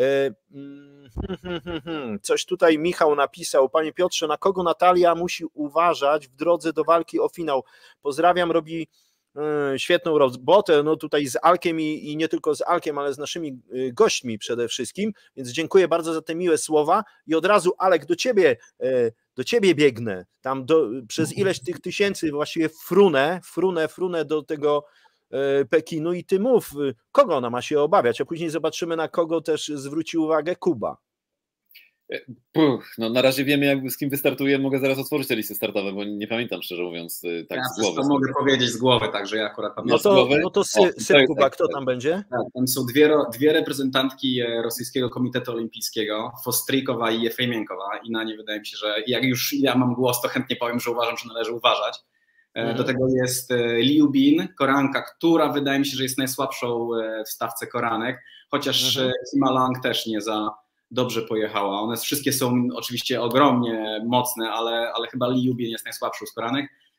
S1: Coś tutaj Michał napisał, panie Piotrze, na kogo Natalia musi uważać w drodze do walki o finał? Pozdrawiam, robi świetną robotę, no tutaj z Alkiem i, i nie tylko z Alkiem, ale z naszymi gośćmi przede wszystkim, więc dziękuję bardzo za te miłe słowa i od razu Alek do ciebie, do ciebie biegnę, tam do, przez ileś tych tysięcy właściwie frunę, frunę, frunę do tego Pekinu i ty mów, kogo ona ma się obawiać, a później zobaczymy, na kogo też zwróci uwagę Kuba.
S2: Puch, no na razie wiemy, jak, z kim wystartuje. Mogę zaraz otworzyć te listy startowe, bo nie pamiętam, szczerze mówiąc, tak ja z głowy. Ja
S3: mogę powiedzieć z głowy, także ja akurat pamiętam.
S1: No to, no to sy, o, syp, Kuba, tak, kto tam będzie?
S3: Tak, tam są dwie, dwie reprezentantki Rosyjskiego Komitetu Olimpijskiego, Fostrikowa i Jefejmienkowa i na nie wydaje mi się, że jak już ja mam głos, to chętnie powiem, że uważam, że należy uważać. Mhm. Do tego jest Liu Bin, Koreanka, która wydaje mi się, że jest najsłabszą w stawce koreanek, chociaż mhm. Sima Lang też nie za dobrze pojechała. One wszystkie są oczywiście ogromnie mocne, ale, ale chyba Liu Bin jest najsłabszą z koreanek.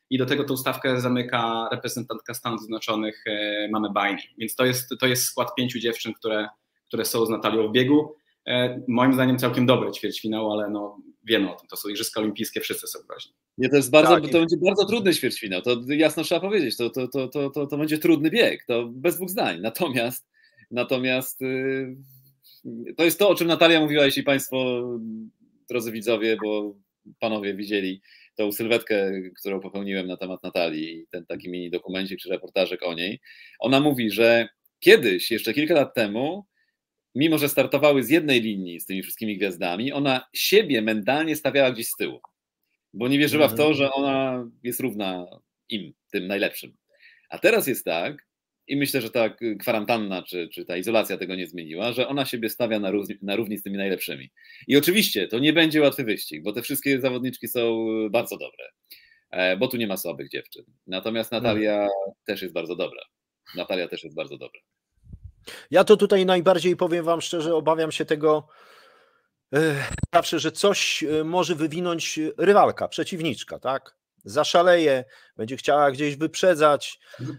S3: i do tego tą stawkę zamyka reprezentantka Stanów Zjednoczonych Mamy Bajni. Więc to jest, to jest skład pięciu dziewczyn, które, które są z Natalią w biegu. Moim zdaniem całkiem dobry ćwierćfinał, ale no wiemy o tym, to są Igrzyska Olimpijskie, wszyscy są groźni.
S2: Nie, to jest bardzo,
S1: tak,
S2: to będzie bardzo trudny ćwierćfinał, to jasno trzeba powiedzieć, to, to, to, to, to, to będzie trudny bieg, to bez dwóch zdań. Natomiast, natomiast yy, to jest to, o czym Natalia mówiła, jeśli Państwo, drodzy widzowie, bo Panowie widzieli tą sylwetkę, którą popełniłem na temat Natalii, ten taki mini dokumencik czy reportażek o niej. Ona mówi, że kiedyś, jeszcze kilka lat temu, mimo że startowały z jednej linii z tymi wszystkimi gwiazdami, ona siebie mentalnie stawiała gdzieś z tyłu, bo nie wierzyła w to, że ona jest równa im, tym najlepszym. A teraz jest tak, i myślę, że ta kwarantanna czy, czy ta izolacja tego nie zmieniła, że ona siebie stawia na równi, na równi z tymi najlepszymi. I oczywiście to nie będzie łatwy wyścig, bo te wszystkie zawodniczki są bardzo dobre, bo tu nie ma słabych dziewczyn. Natomiast Natalia hmm. też jest bardzo dobra. Natalia też jest bardzo dobra.
S1: Ja to tutaj najbardziej, powiem wam szczerze, obawiam się tego zawsze, że coś może wywinąć rywalka, przeciwniczka, tak? Zaszaleje, będzie chciała gdzieś wyprzedzać,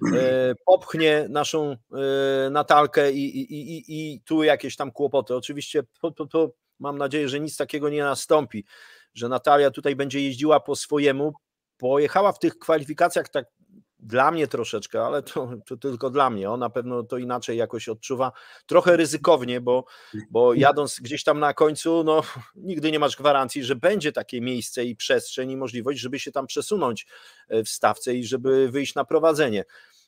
S1: popchnie naszą Natalkę i, i, i, i tu jakieś tam kłopoty. Oczywiście to, to, to mam nadzieję, że nic takiego nie nastąpi, że Natalia tutaj będzie jeździła po swojemu, pojechała w tych kwalifikacjach tak dla mnie troszeczkę, ale to, to tylko dla mnie, ona pewno to inaczej jakoś odczuwa, trochę ryzykownie, bo, bo jadąc gdzieś tam na końcu, no nigdy nie masz gwarancji, że będzie takie miejsce i przestrzeń i możliwość, żeby się tam przesunąć w stawce i żeby wyjść na prowadzenie.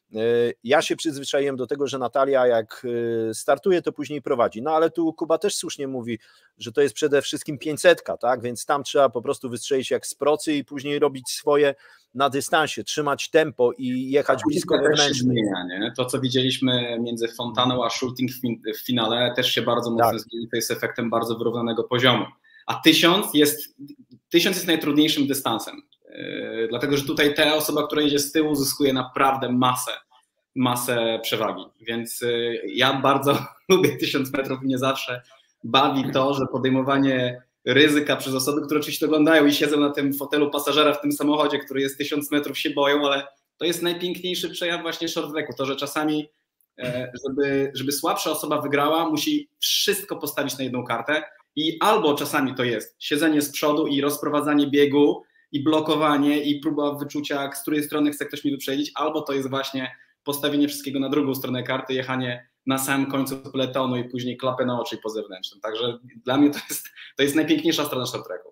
S1: Ja się przyzwyczaiłem do tego, że Natalia jak startuje, to później prowadzi. No ale tu Kuba też słusznie mówi, że to jest przede wszystkim pięćsetka, tak? Więc tam trzeba po prostu wystrzelić jak z procy i później robić swoje na dystansie, trzymać tempo i jechać blisko wewnętrznie.
S3: To, co widzieliśmy między Fontaną a Schulting w finale, też się bardzo mocno tak. zmieni, to jest efektem bardzo wyrównanego poziomu. A tysiąc jest, tysiąc jest najtrudniejszym dystansem. Yy, dlatego, że tutaj ta osoba, która idzie z tyłu, zyskuje naprawdę masę, masę przewagi. Więc yy, ja bardzo lubię tysiąc metrów i mnie zawsze bawi to, że podejmowanie ryzyka przez osoby, które oczywiście oglądają i siedzą na tym fotelu pasażera w tym samochodzie, który jest tysiąc metrów, się boją, ale to jest najpiękniejszy przejaw właśnie short tracku. To, że czasami, żeby, żeby słabsza osoba wygrała, musi wszystko postawić na jedną kartę i albo czasami to jest siedzenie z przodu i rozprowadzanie biegu i blokowanie i próba wyczucia, z której strony chce ktoś mi wyprzedzić, albo to jest właśnie postawienie wszystkiego na drugą stronę karty, jechanie na samym końcu peletonu i później klapę na oczy i po zewnętrznym. Także dla mnie to jest, to jest najpiękniejsza strona short tracku.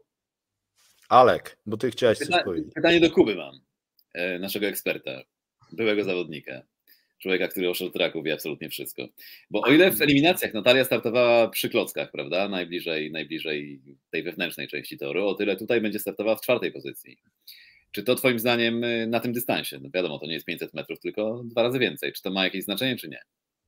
S1: Alek, bo ty chciałeś coś
S2: Pyta,
S1: powiedzieć.
S2: Pytanie do Kuby mam, naszego eksperta, byłego zawodnika, człowieka, który o short tracku wie absolutnie wszystko. Bo o ile w eliminacjach Natalia startowała przy klockach, prawda, najbliżej, najbliżej tej wewnętrznej części toru, o tyle tutaj będzie startowała w czwartej pozycji. Czy to twoim zdaniem na tym dystansie, no wiadomo, to nie jest pięćset metrów, tylko dwa razy więcej, czy to ma jakieś znaczenie, czy nie?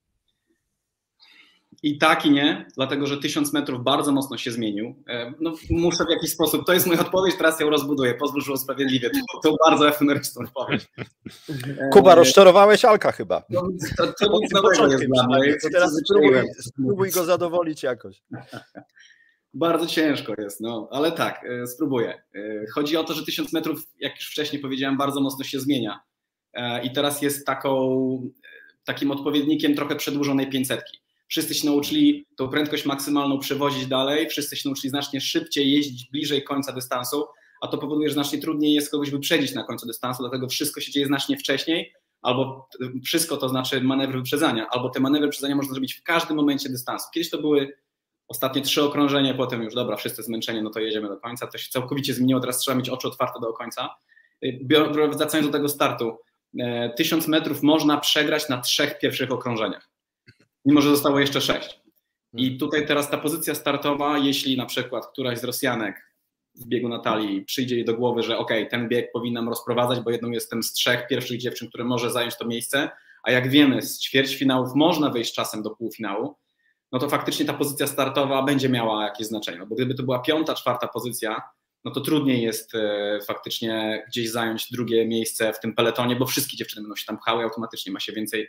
S3: I tak i nie, dlatego że tysiąc metrów bardzo mocno się zmienił. No, muszę w jakiś sposób, to jest moja odpowiedź, teraz ją rozbuduję, pozwól, że usprawiedliwię to, to bardzo efemeryczną odpowiedź.
S1: Kuba, rozczarowałeś Alka chyba.
S3: To, to, to nic nowego jest dla mnie.
S1: To teraz spróbuj, spróbuj go zadowolić jakoś.
S3: Bardzo ciężko jest, no, ale tak, spróbuję. Chodzi o to, że tysiąc metrów, jak już wcześniej powiedziałem, bardzo mocno się zmienia. I teraz jest taką, takim odpowiednikiem trochę przedłużonej pięćsetki. Wszyscy się nauczyli tą prędkość maksymalną przewozić dalej, wszyscy się nauczyli znacznie szybciej jeździć bliżej końca dystansu, a to powoduje, że znacznie trudniej jest kogoś wyprzedzić na końcu dystansu, dlatego wszystko się dzieje znacznie wcześniej, albo wszystko to znaczy manewry wyprzedzania, albo te manewry wyprzedzania można zrobić w każdym momencie dystansu. Kiedyś to były ostatnie trzy okrążenia, potem już dobra, wszyscy zmęczeni, no to jedziemy do końca, to się całkowicie zmieniło, teraz trzeba mieć oczy otwarte do końca. Wracając do tego startu, tysiąc metrów można przegrać na trzech pierwszych okrążeniach, mimo że zostało jeszcze sześć. I tutaj teraz ta pozycja startowa, jeśli na przykład któraś z Rosjanek w biegu Natalii przyjdzie jej do głowy, że okej, okay, ten bieg powinnam rozprowadzać, bo jedną jestem z trzech pierwszych dziewczyn, które może zająć to miejsce, a jak wiemy, z ćwierćfinałów można wejść czasem do półfinału, no to faktycznie ta pozycja startowa będzie miała jakieś znaczenie. No bo gdyby to była piąta, czwarta pozycja, no to trudniej jest e, faktycznie gdzieś zająć drugie miejsce w tym peletonie, bo wszystkie dziewczyny będą się tam pchały, automatycznie ma się więcej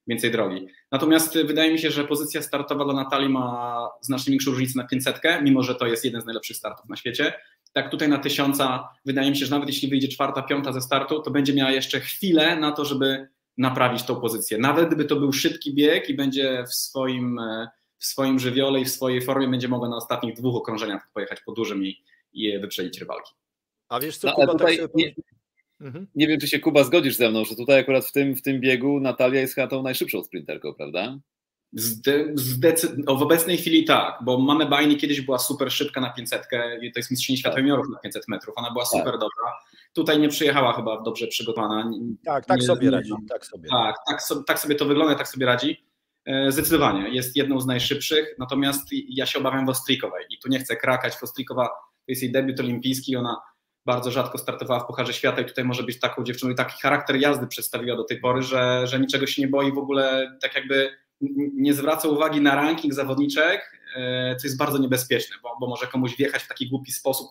S3: więcej drogi. Natomiast wydaje mi się, że pozycja startowa dla Natalii ma znacznie większą różnicę na pięćsetkę, mimo że to jest jeden z najlepszych startów na świecie. Tak tutaj na tysiąca wydaje mi się, że nawet jeśli wyjdzie czwarta, piąta ze startu, to będzie miała jeszcze chwilę na to, żeby naprawić tą pozycję. Nawet gdyby to był szybki bieg i będzie w swoim, w swoim żywiole i w swojej formie, będzie mogła na ostatnich dwóch okrążeniach pojechać po dużym i, i wyprzedzić rywalki.
S1: A wiesz co,
S2: no,
S1: Kuba,
S2: tutaj
S1: tak
S2: nie, mhm. nie wiem, czy się, Kuba, zgodzisz ze mną, że tutaj akurat w tym, w tym biegu Natalia jest chyba tą najszybszą sprinterką, prawda?
S3: Zde, zdecyd- w obecnej chwili tak, bo mamy Bajni kiedyś była super szybka na pięćsetkę, to jest mistrzyni świata juniorów na pięćset metrów, ona była super tak. dobra. Tutaj nie przyjechała chyba dobrze przygotowana.
S1: Tak, tak
S3: nie,
S1: sobie
S3: nie,
S1: radzi. Tak sobie.
S3: Tak, tak, so, tak sobie to wygląda, tak sobie radzi. Zdecydowanie, jest jedną z najszybszych, natomiast ja się obawiam Wostrikowej i tu nie chcę krakać. Wostrikowa to jest jej debiut olimpijski, ona bardzo rzadko startowała w Pucharze Świata i tutaj może być taką dziewczyną i taki charakter jazdy przedstawiła do tej pory, że, że niczego się nie boi, w ogóle tak jakby nie zwraca uwagi na ranking zawodniczek, co jest bardzo niebezpieczne, bo, bo może komuś wjechać w taki głupi sposób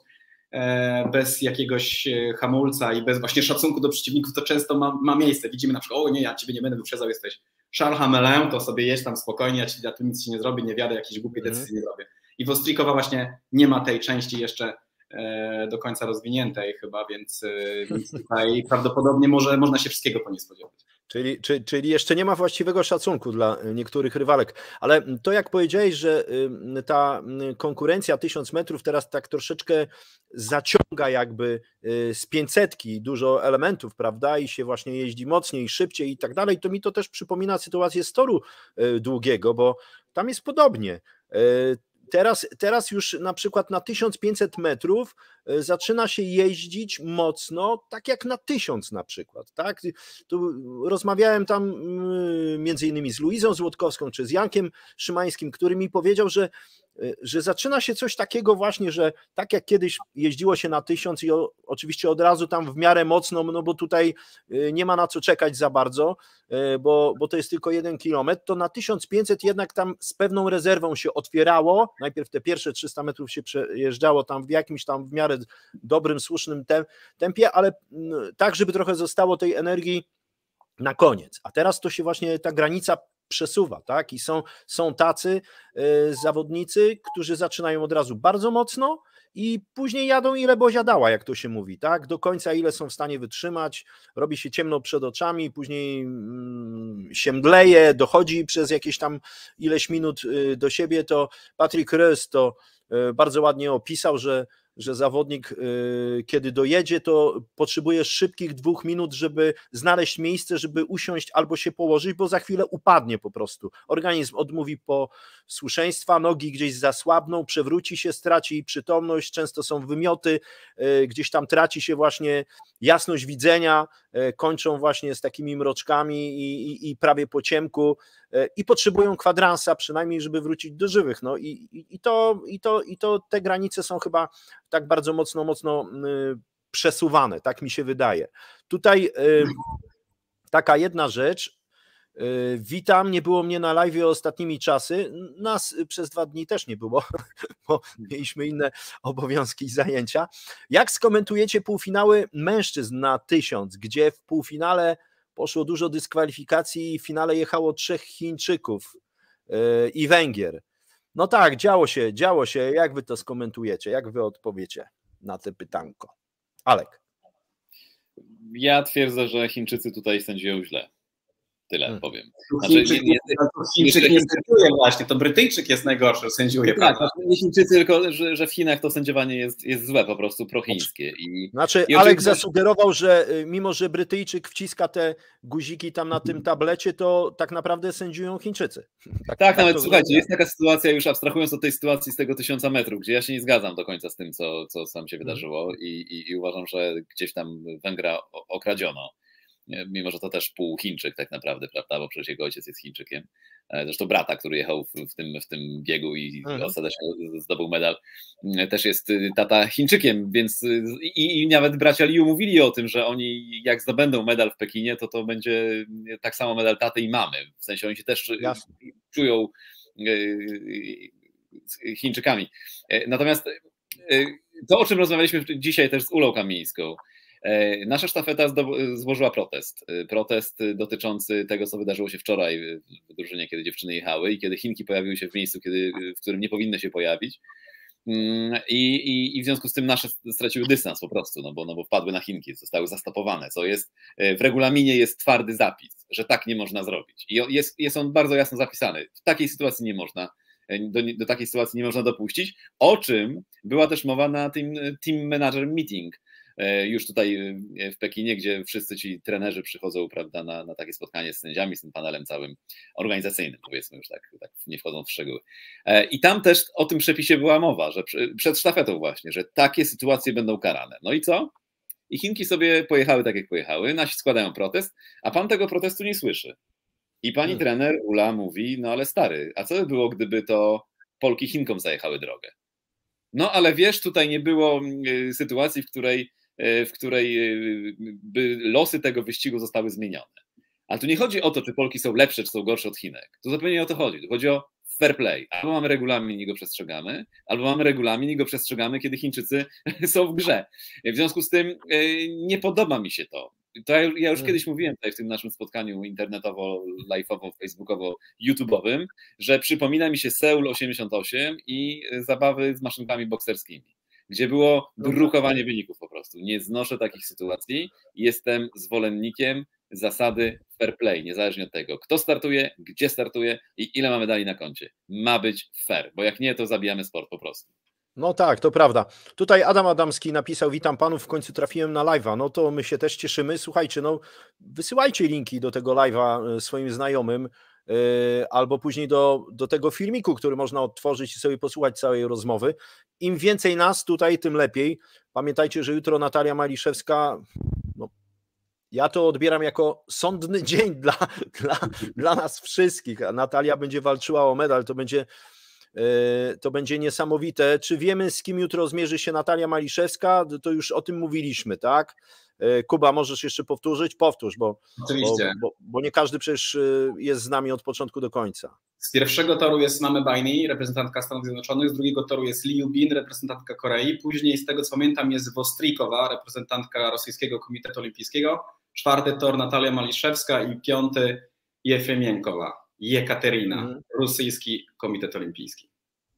S3: bez jakiegoś hamulca i bez właśnie szacunku do przeciwników, to często ma, ma miejsce. Widzimy na przykład, o nie, ja ciebie nie będę wyprzedzał, jesteś Charles Hamelin, to sobie jedź tam spokojnie, ja, ci, ja tu nic ci nie zrobię, nie wiadę, jakieś głupie decyzje mm. nie zrobię. I Wostrikowa właśnie nie ma tej części jeszcze e, do końca rozwiniętej chyba, więc, e, więc tutaj prawdopodobnie może, można się wszystkiego po niej spodziewać.
S1: Czyli, czy, czyli jeszcze nie ma właściwego szacunku dla niektórych rywalek, ale to jak powiedziałeś, że ta konkurencja tysiąc metrów teraz tak troszeczkę zaciąga jakby z pięćsetki dużo elementów, prawda, i się właśnie jeździ mocniej, szybciej i tak dalej, to mi to też przypomina sytuację z toru długiego, bo tam jest podobnie. Teraz, teraz już na przykład na tysiąc pięćset metrów zaczyna się jeździć mocno, tak jak na tysiąc na przykład. Tak? Tu rozmawiałem tam między innymi z Luizą Złotkowską czy z Jankiem Szymańskim, który mi powiedział, że, że zaczyna się coś takiego właśnie, że tak jak kiedyś jeździło się na tysiąc i o, oczywiście od razu tam w miarę mocno, no bo tutaj nie ma na co czekać za bardzo, bo, bo to jest tylko jeden kilometr, to na tysiąc pięćset jednak tam z pewną rezerwą się otwierało, najpierw te pierwsze trzysta metrów się przejeżdżało tam w jakimś tam w miarę dobrym, słusznym tempie, ale tak, żeby trochę zostało tej energii na koniec. A teraz to się właśnie ta granica przesuwa, tak? I są, są tacy y, zawodnicy, którzy zaczynają od razu bardzo mocno i później jadą ile Bozia dała, jak to się mówi, tak? Do końca ile są w stanie wytrzymać, robi się ciemno przed oczami, później mm, się mdleje, dochodzi przez jakieś tam ileś minut y, do siebie, to Patrick Reus to y, bardzo ładnie opisał, że że zawodnik, kiedy dojedzie, to potrzebuje szybkich dwóch minut, żeby znaleźć miejsce, żeby usiąść albo się położyć, bo za chwilę upadnie po prostu. Organizm odmówi posłuszeństwa, nogi gdzieś zasłabną, przewróci się, straci przytomność, często są wymioty, gdzieś tam traci się właśnie jasność widzenia, kończą właśnie z takimi mroczkami i, i, i prawie po ciemku i potrzebują kwadransa przynajmniej, żeby wrócić do żywych. No i, i, i, to, i, to, i to te granice są chyba tak bardzo mocno, mocno przesuwane, tak mi się wydaje. Tutaj taka jedna rzecz, witam, nie było mnie na live ostatnimi czasy, nas przez dwa dni też nie było, bo mieliśmy inne obowiązki i zajęcia. Jak skomentujecie półfinały mężczyzn na tysiąc, gdzie w półfinale poszło dużo dyskwalifikacji i w finale jechało trzech Chińczyków i Węgier? No tak, działo się, działo się. Jak wy to skomentujecie? Jak wy odpowiecie na te pytanko? Alek.
S2: Ja twierdzę, że Chińczycy tutaj sędziują źle. Tyle hmm. powiem.
S3: Znaczy, Chińczyk nie, nie, Chińczyk nie sędziuje właśnie, to Brytyjczyk jest najgorszy, sędziuje.
S2: Tak, nie Chińczycy, tylko że, że w Chinach to sędziowanie jest, jest złe, po prostu prochińskie. I,
S1: znaczy,
S2: i
S1: Alek
S2: oczywiście...
S1: zasugerował, że mimo, że Brytyjczyk wciska te guziki tam na tym tablecie, to tak naprawdę sędziują Chińczycy.
S2: Tak, tak nawet słuchajcie, jest taka sytuacja, już abstrahując od tej sytuacji z tego tysiąca metrów, gdzie ja się nie zgadzam do końca z tym, co, co tam się wydarzyło i, i, i uważam, że gdzieś tam Węgra okradziono. Mimo że to też pół Chińczyk tak naprawdę, prawda, bo przecież jego ojciec jest Chińczykiem. Zresztą brata, który jechał w, w, tym, w tym biegu i mhm. ostatecznie zdobył medal, też jest tata Chińczykiem, więc i, i nawet bracia Liu mówili o tym, że oni jak zdobędą medal w Pekinie, to to będzie tak samo medal taty i mamy. W sensie oni się też Jasne. czują Chińczykami. Natomiast to, o czym rozmawialiśmy dzisiaj też z Ulą Kamińską, Nasza sztafeta złożyła protest. Protest dotyczący tego, co wydarzyło się wczoraj w drużynie, kiedy dziewczyny jechały i kiedy Chinki pojawiły się w miejscu, kiedy, w którym nie powinny się pojawić. I, i, I w związku z tym nasze straciły dystans po prostu, no bo, no bo wpadły na Chinki, zostały zastopowane, co jest w regulaminie jest twardy zapis, że tak nie można zrobić. I jest, jest on bardzo jasno zapisany. W takiej sytuacji nie można, do, do takiej sytuacji nie można dopuścić, o czym była też mowa na tym Team Manager Meeting, już tutaj w Pekinie, gdzie wszyscy ci trenerzy przychodzą, prawda, na, na takie spotkanie z sędziami, z tym panelem całym organizacyjnym, powiedzmy już tak, tak nie wchodząc w szczegóły. I tam też o tym przepisie była mowa, że przed sztafetą właśnie, że takie sytuacje będą karane. No i co? I Chinki sobie pojechały tak, jak pojechały, nasi składają protest, a pan tego protestu nie słyszy. I pani hmm. trener Ula mówi, no ale stary, a co by było, gdyby to Polki Chinkom zajechały drogę? No ale wiesz, tutaj nie było sytuacji, w której w której by losy tego wyścigu zostały zmienione. Ale tu nie chodzi o to, czy Polki są lepsze, czy są gorsze od Chinek. To zupełnie nie o to chodzi. Tu chodzi o fair play. Albo mamy regulamin i go przestrzegamy, albo mamy regulamin i go przestrzegamy, kiedy Chińczycy są w grze. W związku z tym nie podoba mi się to. To ja, ja już kiedyś mówiłem tutaj w tym naszym spotkaniu internetowo, live'owo, facebookowo, YouTube'owym, że przypomina mi się Seul osiemdziesiąt osiem i zabawy z maszynkami bokserskimi, gdzie było drukowanie wyników po prostu. Nie znoszę takich sytuacji. Jestem zwolennikiem zasady fair play, niezależnie od tego, kto startuje, gdzie startuje i ile ma medali na koncie. Ma być fair, bo jak nie, to zabijamy sport po prostu.
S1: No tak, to prawda. Tutaj Adam Adamski napisał, witam panów, w końcu trafiłem na live'a. No to my się też cieszymy. Słuchajcie, no wysyłajcie linki do tego live'a swoim znajomym, yy, albo później do, do tego filmiku, który można odtworzyć i sobie posłuchać całej rozmowy. Im więcej nas tutaj, tym lepiej. Pamiętajcie, że jutro Natalia Maliszewska, no, ja to odbieram jako sądny dzień dla, dla, dla nas wszystkich. A Natalia będzie walczyła o medal, to będzie... To będzie niesamowite. Czy wiemy, z kim jutro zmierzy się Natalia Maliszewska? To już o tym mówiliśmy, tak? Kuba, możesz jeszcze powtórzyć? Powtórz, bo,
S3: Oczywiście.
S1: Bo, bo, bo nie każdy przecież jest z nami od początku do końca.
S3: Z pierwszego toru jest Mamy Baini, reprezentantka Stanów Zjednoczonych, z drugiego toru jest Liu Bin, reprezentantka Korei, później z tego co pamiętam jest Wostrikowa, reprezentantka Rosyjskiego Komitetu Olimpijskiego, czwarty tor Natalia Maliszewska i piąty Jefremienkowa. Jekaterina, hmm. Rosyjski Komitet Olimpijski.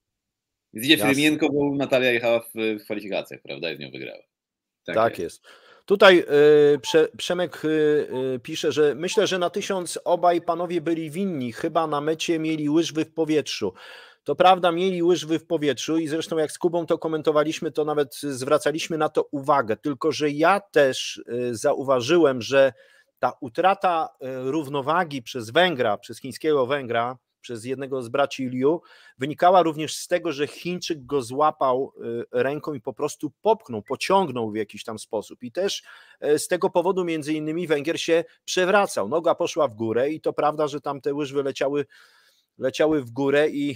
S2: Z Jefremienkową Natalia jechała w kwalifikacjach, prawda, i z nią wygrała.
S1: Tak, tak jest. jest. Tutaj y, Prze, Przemek y, y, pisze, że myślę, że na tysiąc obaj panowie byli winni, chyba na mecie mieli łyżwy w powietrzu. To prawda, mieli łyżwy w powietrzu i zresztą jak z Kubą to komentowaliśmy, to nawet zwracaliśmy na to uwagę, tylko że ja też y, zauważyłem, że ta utrata równowagi przez Węgra, przez chińskiego Węgra, przez jednego z braci Liu, wynikała również z tego, że Chińczyk go złapał ręką i po prostu popchnął, pociągnął w jakiś tam sposób. I też z tego powodu między innymi Węgier się przewracał. Noga poszła w górę i to prawda, że tam te łyżwy leciały, leciały w górę i...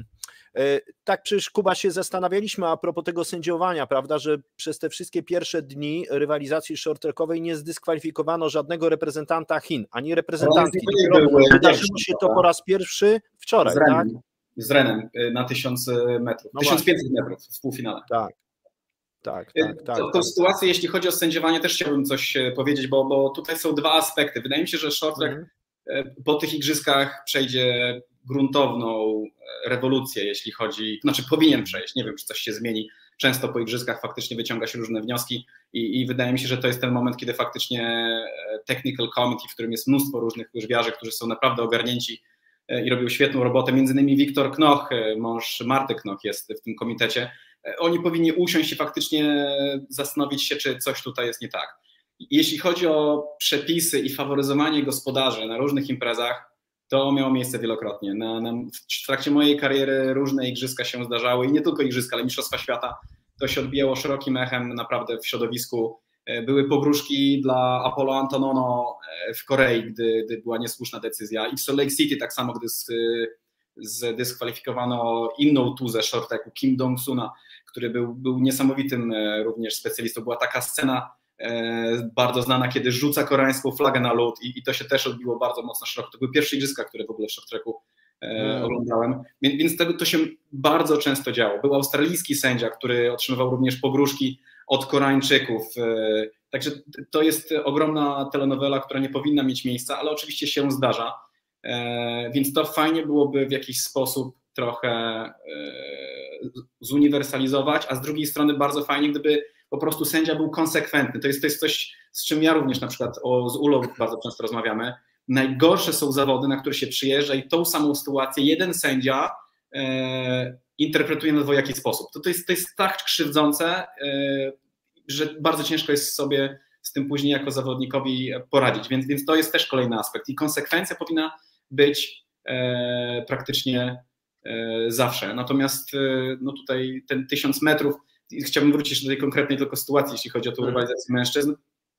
S1: Tak, przecież Kuba się zastanawialiśmy a propos tego sędziowania, prawda, że przez te wszystkie pierwsze dni rywalizacji short-trackowej nie zdyskwalifikowano żadnego reprezentanta Chin, ani reprezentantki. Wydarzyło się to po raz pierwszy wczoraj,
S3: z Renem,
S1: tak?
S3: Z Renem na tysiąc metrów, no tysiąc pięćset metrów w półfinale.
S1: Tak. Tak, tak, tak.
S3: To, to sytuację, jeśli chodzi o sędziowanie, też chciałbym coś powiedzieć, bo, bo tutaj są dwa aspekty. Wydaje mi się, że short-track mm. po tych igrzyskach przejdzie gruntowną rewolucję, jeśli chodzi, znaczy powinien przejść, nie wiem, czy coś się zmieni. Często po igrzyskach faktycznie wyciąga się różne wnioski i, i wydaje mi się, że to jest ten moment, kiedy faktycznie technical committee, w którym jest mnóstwo różnych łyżwiarzy, którzy są naprawdę ogarnięci i robią świetną robotę, między innymi Wiktor Knoch, mąż Marty Knoch jest w tym komitecie. Oni powinni usiąść i faktycznie zastanowić się, czy coś tutaj jest nie tak. Jeśli chodzi o przepisy i faworyzowanie gospodarzy na różnych imprezach, to miało miejsce wielokrotnie. Na, na, w trakcie mojej kariery różne igrzyska się zdarzały i nie tylko igrzyska, ale Mistrzostwa Świata. To się odbijało szerokim echem naprawdę w środowisku. Były pogróżki dla Apollo Antonono w Korei, gdy, gdy była niesłuszna decyzja. I w Salt Lake City tak samo, gdy zdyskwalifikowano inną tuzę short-tracku, Kim Dong-suna, który był, był niesamowitym również specjalistą. Była taka scena bardzo znana, kiedy rzuca koreańską flagę na lód i, i to się też odbiło bardzo mocno szeroko. To były pierwsze igrzyska, które w ogóle w short-tracku e, oglądałem, więc, więc tego to się bardzo często działo. Był australijski sędzia, który otrzymywał również pogróżki. od Koreańczyków. Także to jest ogromna telenowela, która nie powinna mieć miejsca, ale oczywiście się zdarza, więc to fajnie byłoby w jakiś sposób trochę zuniwersalizować, a z drugiej strony bardzo fajnie, gdyby po prostu sędzia był konsekwentny. To jest, to jest coś, z czym ja również na przykład o, z Ulą bardzo często rozmawiamy. Najgorsze są zawody, na które się przyjeżdża i tą samą sytuację jeden sędzia e, interpretuje na dwojaki sposób. To, to, jest, to jest tak krzywdzące, e, że bardzo ciężko jest sobie z tym później jako zawodnikowi poradzić, więc, więc to jest też kolejny aspekt i konsekwencja powinna być e, praktycznie e, zawsze. Natomiast e, no tutaj ten tysiąc metrów, chciałbym wrócić jeszcze do tej konkretnej tylko sytuacji, jeśli chodzi o tę rywalizację mężczyzn.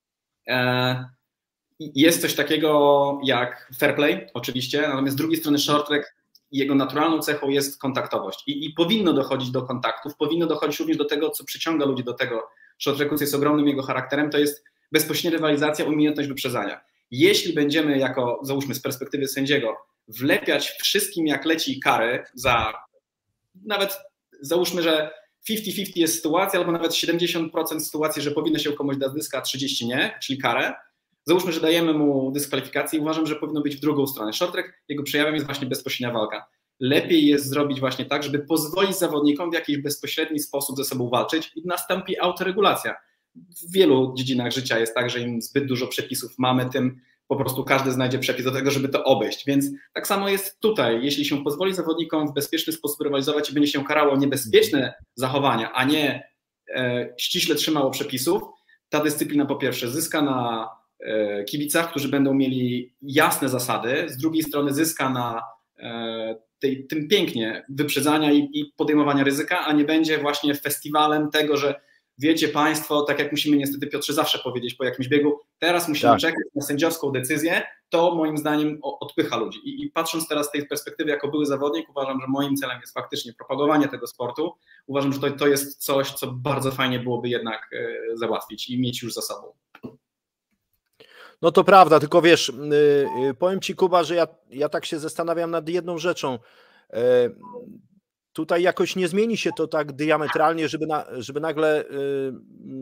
S3: E, jest coś takiego jak fair play, oczywiście, natomiast z drugiej strony short track, jego naturalną cechą jest kontaktowość i, i powinno dochodzić do kontaktów, powinno dochodzić również do tego, co przyciąga ludzi do tego short tracku, co jest ogromnym jego charakterem, to jest bezpośrednia rywalizacja, umiejętność wyprzedzania. Jeśli będziemy jako, załóżmy z perspektywy sędziego, wlepiać wszystkim jak leci kary za, nawet załóżmy, że pięćdziesiąt pięćdziesiąt jest sytuacja, albo nawet siedemdziesiąt procent sytuacji, że powinno się komuś dać dyska, a trzydzieści nie, czyli karę. Załóżmy, że dajemy mu dyskwalifikację i uważam, że powinno być w drugą stronę. Short track, jego przejawem jest właśnie bezpośrednia walka. Lepiej jest zrobić właśnie tak, żeby pozwolić zawodnikom w jakiś bezpośredni sposób ze sobą walczyć i nastąpi autoregulacja. W wielu dziedzinach życia jest tak, że im zbyt dużo przepisów mamy, tym po prostu każdy znajdzie przepis do tego, żeby to obejść. Więc tak samo jest tutaj. Jeśli się pozwoli zawodnikom w bezpieczny sposób rywalizować i będzie się karało niebezpieczne zachowania, a nie e, ściśle trzymało przepisów, ta dyscyplina po pierwsze zyska na e, kibicach, którzy będą mieli jasne zasady, z drugiej strony zyska na e, tej, tym pięknie wyprzedzania i, i podejmowania ryzyka, a nie będzie właśnie festiwalem tego, że wiecie Państwo, tak jak musimy niestety, Piotrze, zawsze powiedzieć po jakimś biegu, teraz musimy tak. czekać na sędziowską decyzję, to moim zdaniem odpycha ludzi. I, I patrząc teraz z tej perspektywy jako były zawodnik, uważam, że moim celem jest faktycznie propagowanie tego sportu. Uważam, że to, to jest coś, co bardzo fajnie byłoby jednak e, załatwić i mieć już za sobą.
S1: No to prawda, tylko wiesz, yy, powiem Ci, Kuba, że ja, ja tak się zastanawiam nad jedną rzeczą. Yy, Tutaj jakoś nie zmieni się to tak diametralnie, żeby, na, żeby nagle yy,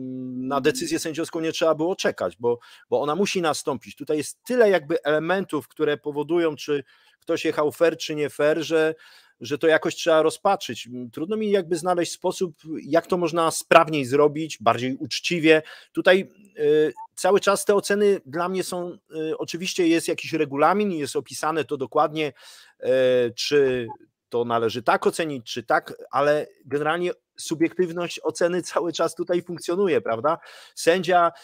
S1: na decyzję sędziowską nie trzeba było czekać, bo, bo ona musi nastąpić. Tutaj jest tyle jakby elementów, które powodują, czy ktoś jechał fair, czy nie fair, że, że to jakoś trzeba rozpatrzyć. Trudno mi jakby znaleźć sposób, jak to można sprawniej zrobić, bardziej uczciwie. Tutaj yy, cały czas te oceny dla mnie są, yy, oczywiście jest jakiś regulamin, jest opisane to dokładnie, yy, czy to należy tak ocenić, czy tak, ale generalnie subiektywność oceny cały czas tutaj funkcjonuje, prawda? Sędzia,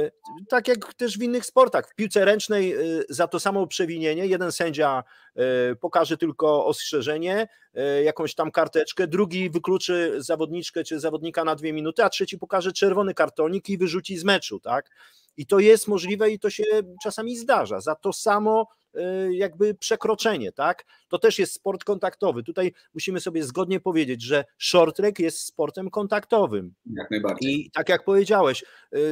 S1: tak jak też w innych sportach, w piłce ręcznej za to samo przewinienie jeden sędzia pokaże tylko ostrzeżenie, jakąś tam karteczkę, drugi wykluczy zawodniczkę czy zawodnika na dwie minuty, a trzeci pokaże czerwony kartonik i wyrzuci z meczu, tak? I to jest możliwe i to się czasami zdarza. Za to samo jakby przekroczenie, tak? To też jest sport kontaktowy. Tutaj musimy sobie zgodnie powiedzieć, że short track jest sportem kontaktowym.
S3: Jak najbardziej.
S1: I tak jak powiedziałeś,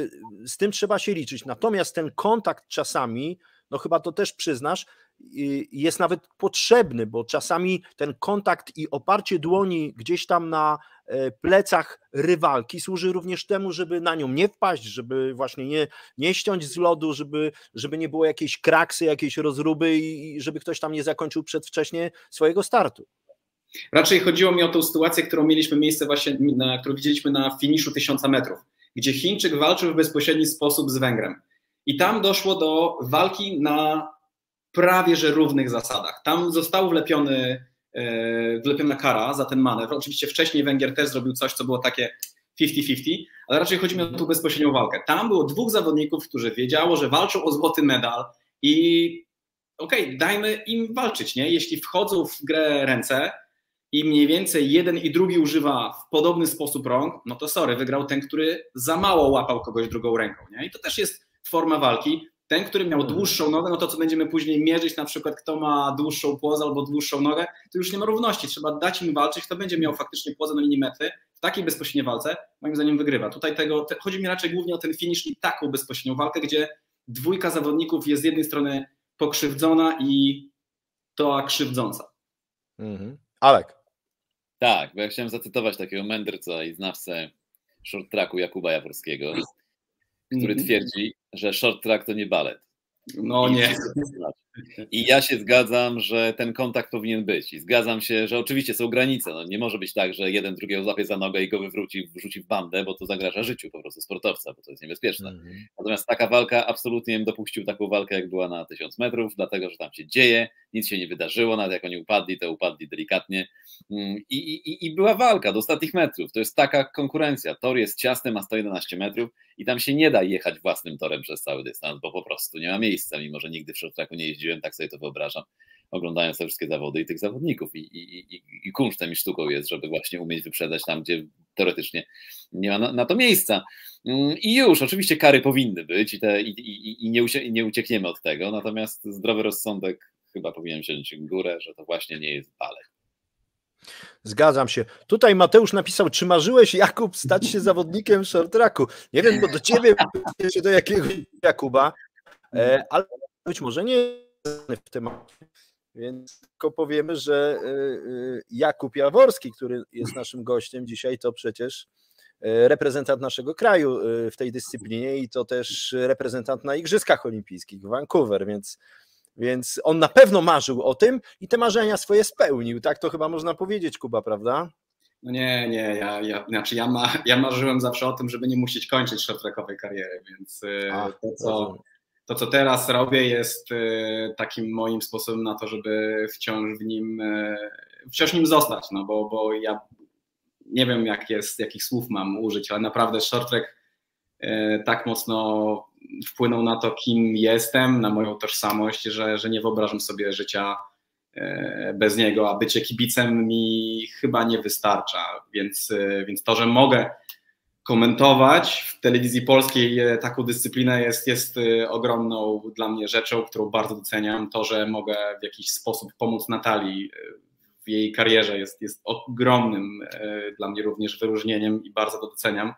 S1: z tym trzeba się liczyć. Natomiast ten kontakt czasami, no chyba to też przyznasz, jest nawet potrzebny, bo czasami ten kontakt i oparcie dłoni gdzieś tam na plecach rywalki służy również temu, żeby na nią nie wpaść, żeby właśnie nie, nie ściąć z lodu, żeby, żeby nie było jakiejś kraksy, jakiejś rozruby i żeby ktoś tam nie zakończył przedwcześnie swojego startu.
S3: Raczej chodziło mi o tą sytuację, którą mieliśmy miejsce właśnie, na, którą widzieliśmy na finiszu tysiąca metrów, gdzie Chińczyk walczył w bezpośredni sposób z Węgrem. I tam doszło do walki na prawie że równych zasadach. Tam został wlepiony, e, wlepiona kara za ten manewr. Oczywiście wcześniej Węgier też zrobił coś, co było takie pięćdziesiąt pięćdziesiąt, ale raczej chodzi mi o tą bezpośrednią walkę. Tam było dwóch zawodników, którzy wiedziało, że walczą o złoty medal i okej, okay, dajmy im walczyć, nie? Jeśli wchodzą w grę ręce i mniej więcej jeden i drugi używa w podobny sposób rąk, no to sorry, wygrał ten, który za mało łapał kogoś drugą ręką, nie? I to też jest forma walki. Ten, który miał dłuższą nogę, no to co będziemy później mierzyć, na przykład kto ma dłuższą płozę albo dłuższą nogę, to już nie ma równości. Trzeba dać im walczyć, kto będzie miał faktycznie płozę na linii mety. W takiej bezpośredniej walce, moim zdaniem, wygrywa. Tutaj tego, te, chodzi mi raczej głównie o ten finish i taką bezpośrednią walkę, gdzie dwójka zawodników jest z jednej strony pokrzywdzona i to krzywdząca.
S1: Mhm. Alek.
S2: Tak, bo ja chciałem zacytować takiego mędrca i znawcę short tracku Jakuba Jaworskiego, który twierdzi, że short track to nie balet.
S3: No
S2: I
S3: nie.
S2: I ja się zgadzam, że ten kontakt powinien być. I zgadzam się, że oczywiście są granice. No, nie może być tak, że jeden drugiego złapie za nogę i go wywróci, wrzuci w bandę, bo to zagraża życiu po prostu sportowca, bo to jest niebezpieczne. Mm-hmm. Natomiast taka walka, absolutnie bym dopuścił taką walkę, jak była na tysiąc metrów, dlatego, że tam się dzieje, nic się nie wydarzyło, nawet jak oni upadli, to upadli delikatnie. I, i, i była walka do ostatnich metrów. To jest taka konkurencja. Tor jest ciasny, ma sto jedenaście metrów i tam się nie da jechać własnym torem przez cały dystans, bo po prostu nie ma miejsca, mimo że nigdy w short tracku nie jeździłem, tak sobie to wyobrażam, oglądając te wszystkie zawody i tych zawodników. I, i, i, i kunsztem i sztuką jest, żeby właśnie umieć wyprzedzać tam, gdzie teoretycznie nie ma na, na to miejsca. I już, oczywiście kary powinny być i, te, i, i, i, nie, ucie, i nie uciekniemy od tego, natomiast zdrowy rozsądek chyba powinien wziąć górę, że to właśnie nie jest balet.
S1: Zgadzam się. Tutaj Mateusz napisał, czy marzyłeś, Jakub, stać się zawodnikiem short tracku? Nie wiem, bo do ciebie się do jakiegoś Jakuba, ale być może nie w temacie. Więc tylko powiemy, że Jakub Jaworski, który jest naszym gościem dzisiaj, to przecież reprezentant naszego kraju w tej dyscyplinie i to też reprezentant na Igrzyskach Olimpijskich w Vancouver, więc Więc on na pewno marzył o tym i te marzenia swoje spełnił. Tak to chyba można powiedzieć, Kuba, prawda?
S3: No nie, nie, ja, ja, znaczy ja, ma, ja marzyłem zawsze o tym, żeby nie musieć kończyć short-trackowej kariery, więc A, to, co, to, co teraz robię, jest takim moim sposobem na to, żeby wciąż w nim, wciąż nim zostać, no bo, bo ja nie wiem, jak jest, jakich słów mam użyć, ale naprawdę short-track tak mocno wpłynął na to, kim jestem, na moją tożsamość, że, że nie wyobrażam sobie życia bez niego, a bycie kibicem mi chyba nie wystarcza, więc, więc to, że mogę komentować w telewizji polskiej taką dyscyplinę jest, jest ogromną dla mnie rzeczą, którą bardzo doceniam. To, że mogę w jakiś sposób pomóc Natalii w jej karierze jest, jest ogromnym dla mnie również wyróżnieniem i bardzo to doceniam.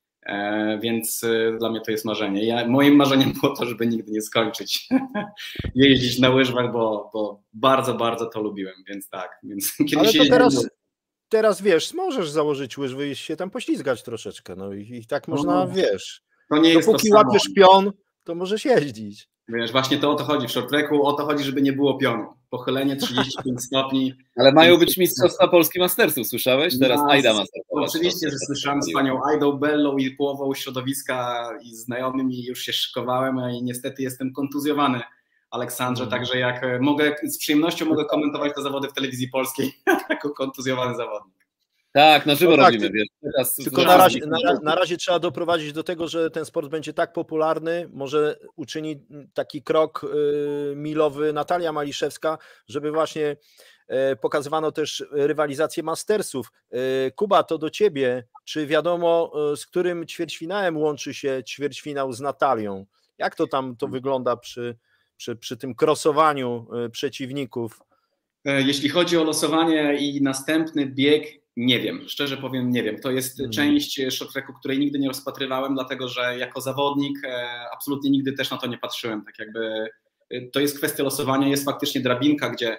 S3: Więc dla mnie to jest marzenie. Ja, moim marzeniem było to, żeby nigdy nie skończyć jeździć na łyżwach, bo, bo bardzo, bardzo to lubiłem, więc tak. Więc kiedyś
S1: Ale to
S3: jeździłem...
S1: teraz, teraz wiesz, możesz założyć łyżwy i się tam poślizgać troszeczkę, no i, i tak można, no, wiesz,
S3: to nie jest
S1: dopóki
S3: to samo.
S1: łapiesz pion, to możesz jeździć.
S3: Wiesz, właśnie to o to chodzi w short tracku, o to chodzi, żeby nie było pionu. Pochylenie trzydzieści pięć stopni.
S2: Ale mają być mistrzostwa Polski Mastersów, słyszałeś? Teraz no, Ajda Masterów.
S3: Oczywiście, że słyszałem z panią Ajdą, Bellą i połową środowiska i znajomymi już się szykowałem, a i niestety jestem kontuzjowany, Aleksandrze, hmm. także jak mogę, z przyjemnością mogę komentować te zawody w telewizji polskiej jako kontuzjowany zawodnik.
S2: Tak, na żywo no
S1: tak,
S2: robimy. Wiesz, teraz
S1: tylko na razie, na, na razie trzeba doprowadzić do tego, że ten sport będzie tak popularny, może uczyni taki krok y, milowy Natalia Maliszewska, żeby właśnie y, pokazywano też rywalizację mastersów. Y, Kuba, to do ciebie. Czy wiadomo, y, z którym ćwierćfinałem łączy się ćwierćfinał z Natalią? Jak to tam to wygląda przy, przy, przy tym krosowaniu y, przeciwników?
S3: Jeśli chodzi o losowanie i następny bieg, nie wiem, szczerze powiem, nie wiem. To jest hmm. część short tracku, której nigdy nie rozpatrywałem, dlatego że jako zawodnik absolutnie nigdy też na to nie patrzyłem. Tak jakby to jest kwestia losowania, jest faktycznie drabinka, gdzie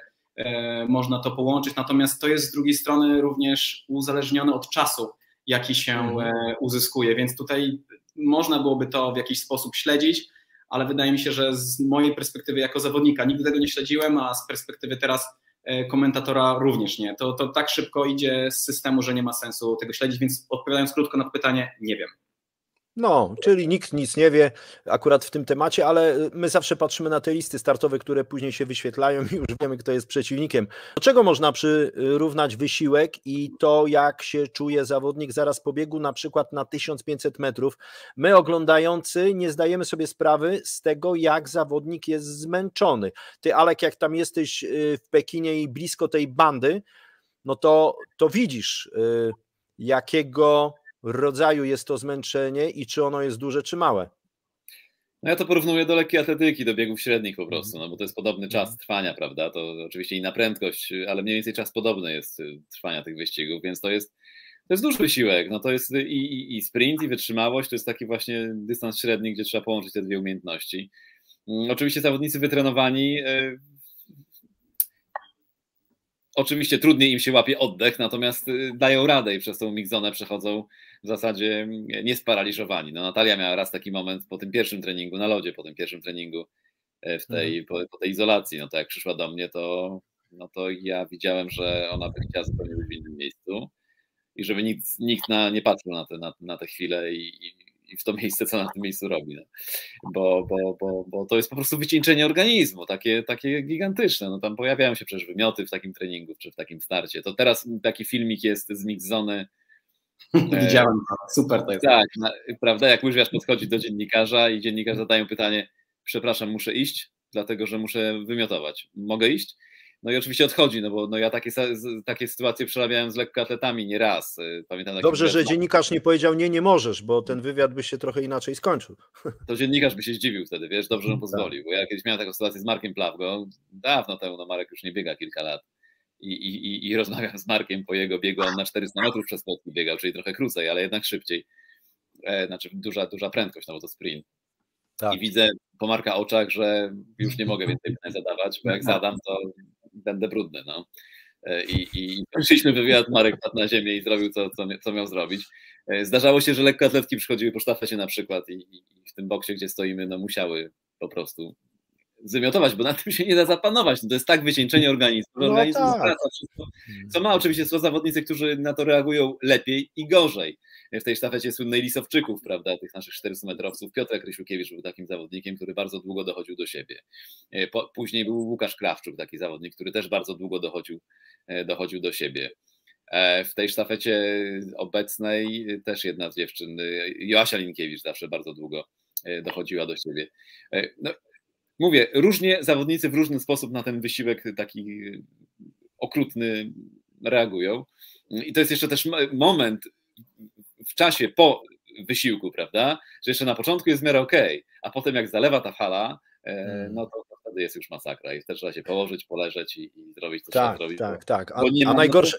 S3: można to połączyć, natomiast to jest z drugiej strony również uzależnione od czasu, jaki się hmm. uzyskuje, więc tutaj można byłoby to w jakiś sposób śledzić, ale wydaje mi się, że z mojej perspektywy jako zawodnika nigdy tego nie śledziłem, a z perspektywy teraz komentatora również nie. To, to tak szybko idzie z systemu, że nie ma sensu tego śledzić, więc odpowiadając krótko na pytanie, nie wiem.
S1: No, czyli nikt nic nie wie akurat w tym temacie, ale my zawsze patrzymy na te listy startowe, które później się wyświetlają i już wiemy, kto jest przeciwnikiem. Do czego można przyrównać wysiłek i to, jak się czuje zawodnik zaraz po biegu, na przykład na tysiąc pięćset metrów. My oglądający nie zdajemy sobie sprawy z tego, jak zawodnik jest zmęczony. Ty, Alek, jak tam jesteś w Pekinie i blisko tej bandy, no to, to widzisz, jakiego rodzaju jest to zmęczenie i czy ono jest duże, czy małe?
S2: No ja to porównuję do lekkiej atletyki, do biegów średnich po prostu, no bo to jest podobny czas trwania, prawda, to oczywiście inna prędkość, ale mniej więcej czas podobny jest trwania tych wyścigów, więc to jest, to jest duży wysiłek, no to jest i, i, i sprint, i wytrzymałość, to jest taki właśnie dystans średni, gdzie trzeba połączyć te dwie umiejętności. Oczywiście zawodnicy wytrenowani oczywiście trudniej im się łapie oddech, natomiast dają radę i przez tą mixzonę przechodzą w zasadzie niesparaliżowani. No, Natalia miała raz taki moment po tym pierwszym treningu na lodzie, po tym pierwszym treningu w tej, mhm. po, po tej izolacji. No to jak przyszła do mnie, to, no to ja widziałem, że ona by chciała zupełnie być w innym miejscu i żeby nikt, nikt na, nie patrzył na te, na, na te chwile i, i, i w to miejsce, co na tym miejscu robi. No. Bo, bo, bo, bo to jest po prostu wycieńczenie organizmu, takie, takie gigantyczne. No tam pojawiają się przecież wymioty w takim treningu, czy w takim starcie. To teraz taki filmik jest z mixzony.
S3: Widziałem, super to jest.
S2: Tak, na, prawda, jak łyżwiarz podchodzi do dziennikarza i dziennikarz zadają pytanie: przepraszam, muszę iść, dlatego że muszę wymiotować. Mogę iść? No i oczywiście odchodzi, no bo no ja takie, takie sytuacje przerabiałem z lekkoatletami nie raz. Pamiętam,
S1: dobrze, że dziennikarz nie powiedział nie, nie możesz, bo ten wywiad by się trochę inaczej skończył.
S2: To dziennikarz by się zdziwił wtedy, wiesz, dobrze, że pozwolił. Bo ja kiedyś miałem taką sytuację z Markiem Plawgo, dawno temu, no Marek już nie biega kilka lat. I, i, i rozmawiam z Markiem po jego biegu, on na czterysta metrów przez płotki biegał, czyli trochę krócej, ale jednak szybciej. E, znaczy duża, duża prędkość, no bo to sprint. Tak. I widzę po Marka oczach, że już nie mogę więcej pytań zadawać, bo jak zadam, to będę brudny. No. I, i przyszliśmy wywiad, Marek padł na ziemię i zrobił to, co, co miał zrobić. Zdarzało się, że lekkoatletki przychodziły po sztafecie na przykład i, i w tym boksie, gdzie stoimy, no musiały po prostu wymiotować, bo na tym się nie da zapanować. No to jest tak wycieńczenie organizmu, że
S1: no
S2: organizm
S1: tak.
S2: zwraca wszystko, co ma. Oczywiście są zawodnicy, którzy na to reagują lepiej i gorzej. W tej sztafecie słynnej Lisowczyków, prawda, tych naszych czterystometrowców. Piotr Krysiukiewicz był takim zawodnikiem, który bardzo długo dochodził do siebie. Później był Łukasz Krawczuk, taki zawodnik, który też bardzo długo dochodził, dochodził do siebie. W tej sztafecie obecnej też jedna z dziewczyn, Joasia Linkiewicz, zawsze bardzo długo dochodziła do siebie. No, mówię, różnie zawodnicy w różny sposób na ten wysiłek taki okrutny reagują. I to jest jeszcze też moment w czasie po wysiłku, prawda, że jeszcze na początku jest w miarę okej, okay, a potem jak zalewa ta fala, no to wtedy jest już masakra i wtedy trzeba się położyć, poleżeć i, i zrobić to, co
S1: tak,
S2: trzeba zrobić.
S1: Tak, tak, a,
S2: a
S1: najgorsze...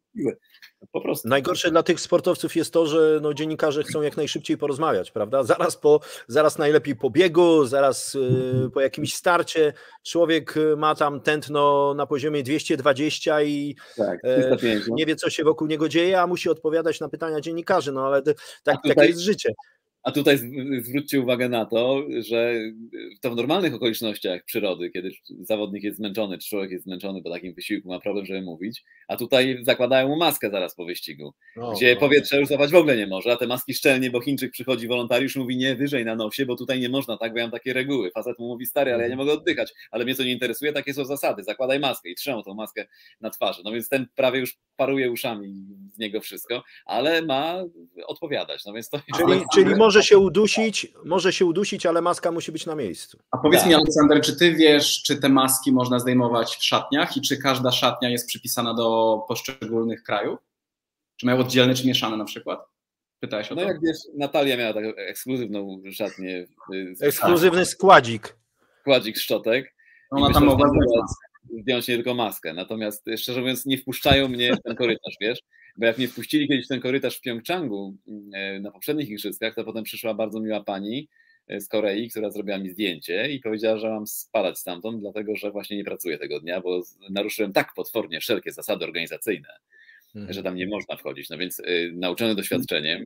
S2: Po prostu.
S1: Najgorsze dla tych sportowców jest to, że no, dziennikarze chcą jak najszybciej porozmawiać, prawda? Zaraz po, zaraz najlepiej po biegu, zaraz y, po jakimś starcie. Człowiek ma tam tętno na poziomie dwieście dwadzieścia i
S2: tak,
S1: e, nie wie, co się wokół niego dzieje, a musi odpowiadać na pytania dziennikarzy, no ale tak,
S2: tutaj...
S1: takie jest życie.
S2: A tutaj zwróćcie uwagę na to, że to w normalnych okolicznościach przyrody, kiedy zawodnik jest zmęczony, czy człowiek jest zmęczony po takim wysiłku, ma problem, żeby mówić, a tutaj zakładają mu maskę zaraz po wyścigu, no, gdzie no. powietrze już złapać w ogóle nie może, a te maski szczelnie, bo Chińczyk przychodzi wolontariusz, mówi nie wyżej na nosie, bo tutaj nie można, tak, bo ja mam takie reguły. Facet mu mówi stary, ale ja nie mogę oddychać, ale mnie to nie interesuje, takie są zasady, zakładaj maskę i trzymał tą maskę na twarzy. No więc ten prawie już paruje uszami z niego wszystko, ale ma odpowiadać. No więc to
S1: czyli, jest... czyli może się udusić, może się udusić, ale maska musi być na miejscu.
S3: A powiedz tak. mi, Aleksander, czy ty wiesz, czy te maski można zdejmować w szatniach i czy każda szatnia jest przypisana do poszczególnych krajów? Czy mają oddzielne, czy mieszane na przykład? Pytałeś o to?
S2: No jak wiesz, Natalia miała taką ekskluzywną szatnię.
S1: Ekskluzywny składzik.
S2: Składzik szczotek.
S3: No ona tam mogła
S2: zdjąć nie tylko maskę. Natomiast szczerze mówiąc nie wpuszczają mnie w ten korytarz, wiesz? Bo jak mnie wpuścili kiedyś w ten korytarz w Pjongczangu na poprzednich igrzyskach, to potem przyszła bardzo miła pani z Korei, która zrobiła mi zdjęcie i powiedziała, że mam spadać stamtąd, dlatego że właśnie nie pracuję tego dnia, bo naruszyłem tak potwornie wszelkie zasady organizacyjne, hmm. że tam nie można wchodzić. No więc y, nauczony doświadczeniem,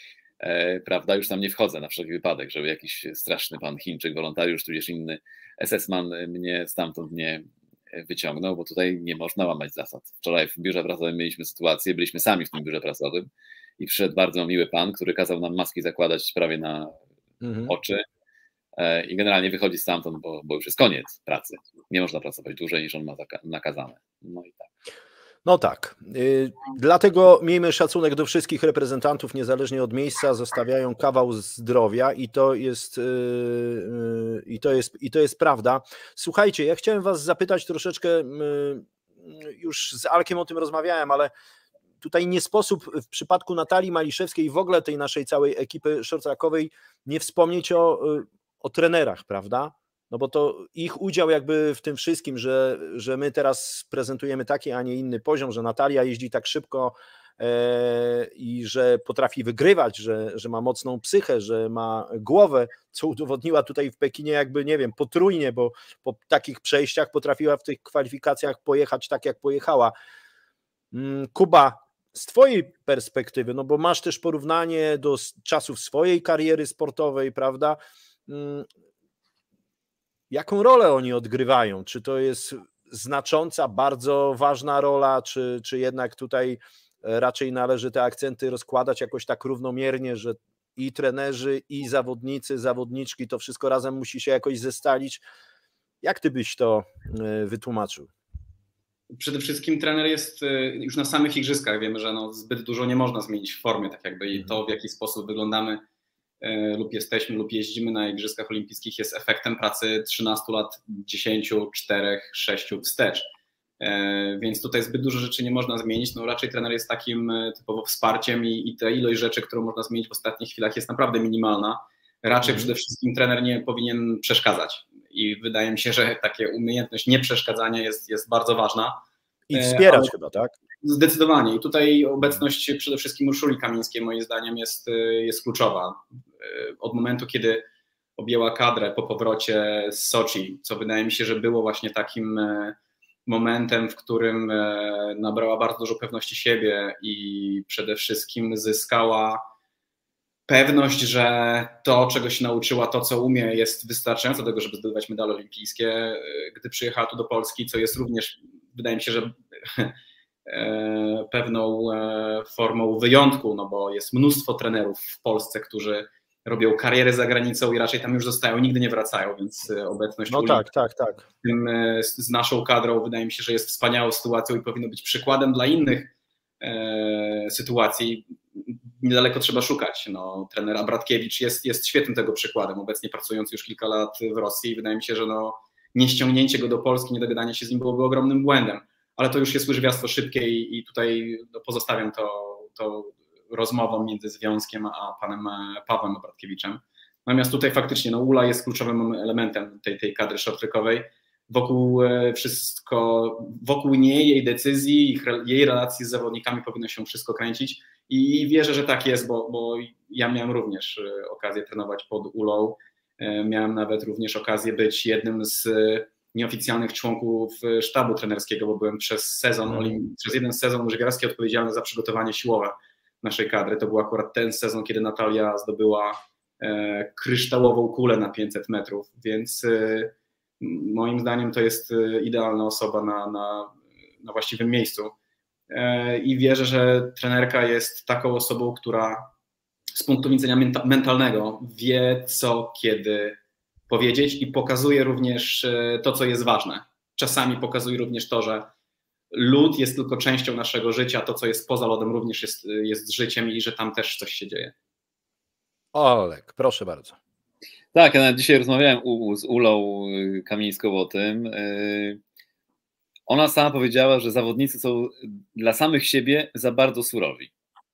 S2: e, prawda, już tam nie wchodzę na wszelki wypadek, żeby jakiś straszny pan Chińczyk, wolontariusz, tudzież inny es es man mnie stamtąd nie wyciągnął, bo tutaj nie można łamać zasad. Wczoraj w biurze prasowym mieliśmy sytuację, byliśmy sami w tym biurze prasowym i przyszedł bardzo miły pan, który kazał nam maski zakładać prawie na mhm. oczy i generalnie wychodzi stamtąd, bo, bo już jest koniec pracy. Nie można pracować dłużej niż on ma nakazane. No i tak.
S1: No tak. Dlatego miejmy szacunek do wszystkich reprezentantów, niezależnie od miejsca, zostawiają kawał zdrowia i to jest, i to jest, i to jest prawda. Słuchajcie, ja chciałem was zapytać troszeczkę, już z Alkiem o tym rozmawiałem, ale tutaj nie sposób w przypadku Natalii Maliszewskiej i w ogóle tej naszej całej ekipy shorttrackowej nie wspomnieć o, o trenerach, prawda? No bo to ich udział jakby w tym wszystkim, że, że my teraz prezentujemy taki, a nie inny poziom, że Natalia jeździ tak szybko, i że potrafi wygrywać, że, że ma mocną psychę, że ma głowę, co udowodniła tutaj w Pekinie jakby, nie wiem, potrójnie, bo po takich przejściach potrafiła w tych kwalifikacjach pojechać tak, jak pojechała. Kuba, z twojej perspektywy, no bo masz też porównanie do czasów swojej kariery sportowej, prawda? Jaką rolę oni odgrywają? Czy to jest znacząca, bardzo ważna rola, czy, czy jednak tutaj raczej należy te akcenty rozkładać jakoś tak równomiernie, że i trenerzy, i zawodnicy, zawodniczki, to wszystko razem musi się jakoś zestalić? Jak ty byś to wytłumaczył?
S3: Przede wszystkim trener jest już na samych igrzyskach. Wiemy, że no zbyt dużo nie można zmienić w formie, tak jakby i to, w jaki sposób wyglądamy lub jesteśmy, lub jeździmy na igrzyskach olimpijskich, jest efektem pracy trzynastu lat, dziesięciu, czterech, sześciu wstecz. Więc tutaj zbyt dużo rzeczy nie można zmienić. No raczej trener jest takim typowo wsparciem i, i ta ilość rzeczy, którą można zmienić w ostatnich chwilach, jest naprawdę minimalna. Raczej mm. przede wszystkim trener nie powinien przeszkadzać. I wydaje mi się, że taka umiejętność nieprzeszkadzania jest, jest bardzo ważna.
S1: I wspierać Ale chyba, tak?
S3: Zdecydowanie. I tutaj obecność przede wszystkim Urszuli Kamińskiej moim zdaniem jest, jest kluczowa. Od momentu, kiedy objęła kadrę po powrocie z Soczi, co wydaje mi się, że było właśnie takim momentem, w którym nabrała bardzo dużo pewności siebie i przede wszystkim zyskała pewność, że to, czego się nauczyła, to, co umie, jest wystarczające do tego, żeby zdobywać medale olimpijskie, gdy przyjechała tu do Polski, co jest również, wydaje mi się, że pewną formą wyjątku, no bo jest mnóstwo trenerów w Polsce, którzy robią karierę za granicą i raczej tam już zostają, nigdy nie wracają, więc obecność
S1: no tak, tak, tak.
S3: Tym, z naszą kadrą wydaje mi się, że jest wspaniałą sytuacją i powinno być przykładem dla innych e, sytuacji. Niedaleko trzeba szukać. No, trener Abratkiewicz jest, jest świetnym tego przykładem, obecnie pracujący już kilka lat w Rosji i wydaje mi się, że no, nie ściągnięcie go do Polski, nie dogadanie się z nim byłoby ogromnym błędem, ale to już jest łyżwiarstwo szybkie i, i tutaj no, pozostawiam to, to rozmową między Związkiem a panem Pawłem Abratkiewiczem. Natomiast tutaj faktycznie no, Ula jest kluczowym elementem tej, tej kadry short-trackowej. Wokół wszystko, wokół niej, jej decyzji, jej relacji z zawodnikami powinno się wszystko kręcić i wierzę, że tak jest, bo, bo ja miałem również okazję trenować pod Ulą. Miałem nawet również okazję być jednym z nieoficjalnych członków sztabu trenerskiego, bo byłem przez sezon, mm. przez jeden sezon łyżwiarski odpowiedzialny za przygotowanie siłowe naszej kadry. To był akurat ten sezon, kiedy Natalia zdobyła e, kryształową kulę na pięćset metrów, więc e, moim zdaniem to jest idealna osoba na, na, na właściwym miejscu. E, I wierzę, że trenerka jest taką osobą, która z punktu widzenia menta- mentalnego wie, co, kiedy powiedzieć i pokazuje również to, co jest ważne. Czasami pokazuje również to, że lód jest tylko częścią naszego życia, to, co jest poza lodem, również jest, jest życiem i że tam też coś się dzieje.
S1: Olek, proszę bardzo.
S2: Tak, ja nawet dzisiaj rozmawiałem u, z Ulą Kamińską o tym. Ona sama powiedziała, że zawodnicy są dla samych siebie za bardzo surowi.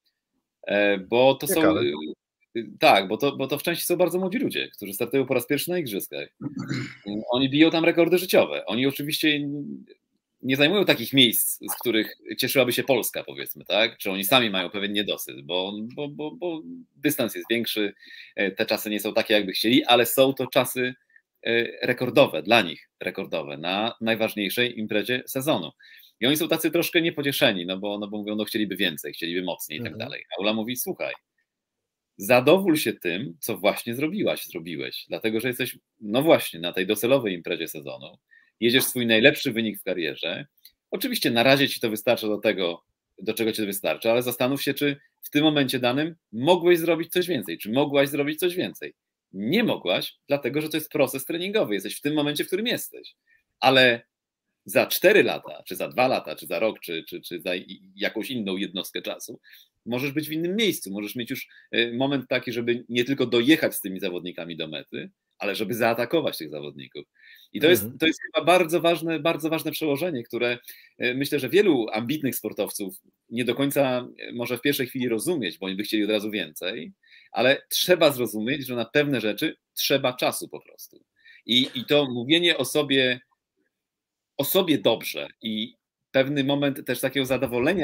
S2: Bo to Ciekawe. są... Tak, bo to, bo to w części są bardzo młodzi ludzie, którzy startują po raz pierwszy na igrzyskach. Oni biją tam rekordy życiowe. Oni oczywiście nie zajmują takich miejsc, z których cieszyłaby się Polska, powiedzmy, tak? Czy oni sami mają pewien niedosyt, bo, bo, bo, bo dystans jest większy, te czasy nie są takie, jakby chcieli, ale są to czasy rekordowe, dla nich rekordowe, na najważniejszej imprezie sezonu. I oni są tacy troszkę niepocieszeni, no bo, no bo mówią, no chcieliby więcej, chcieliby mocniej i tak dalej. A Ula mówi, słuchaj, zadowól się tym, co właśnie zrobiłaś, zrobiłeś, dlatego że jesteś, no właśnie, na tej docelowej imprezie sezonu, jedziesz swój najlepszy wynik w karierze. Oczywiście na razie ci to wystarcza do tego, do czego ci to wystarcza, ale zastanów się, czy w tym momencie danym mogłeś zrobić coś więcej, czy mogłaś zrobić coś więcej. Nie mogłaś, dlatego że to jest proces treningowy, jesteś w tym momencie, w którym jesteś, ale za cztery lata, czy za dwa lata, czy za rok, czy, czy, czy za jakąś inną jednostkę czasu, możesz być w innym miejscu, możesz mieć już moment taki, żeby nie tylko dojechać z tymi zawodnikami do mety, ale żeby zaatakować tych zawodników. I to jest, to jest chyba bardzo ważne, bardzo ważne przełożenie, które myślę, że wielu ambitnych sportowców nie do końca może w pierwszej chwili rozumieć, bo oni by chcieli od razu więcej, ale trzeba zrozumieć, że na pewne rzeczy trzeba czasu po prostu. I, i to mówienie o sobie, o sobie dobrze i pewny moment też takiego zadowolenia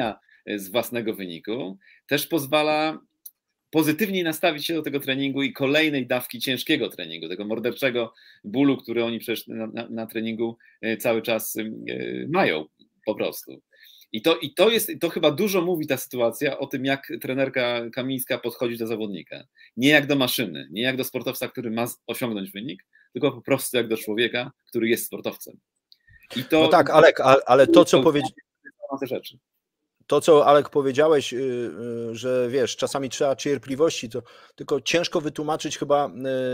S2: z własnego wyniku, też pozwala pozytywniej nastawić się do tego treningu i kolejnej dawki ciężkiego treningu, tego morderczego bólu, który oni przecież na, na, na treningu cały czas mają po prostu. I to, i to jest, to chyba dużo mówi ta sytuacja o tym, jak trenerka Kamińska podchodzi do zawodnika. Nie jak do maszyny, nie jak do sportowca, który ma osiągnąć wynik, tylko po prostu jak do człowieka, który jest sportowcem. I to,
S1: no tak, Alek, ale to, co powiedziałeś...
S2: te rzeczy.
S1: To, co Alek powiedziałeś, że wiesz, czasami trzeba cierpliwości, to tylko ciężko wytłumaczyć chyba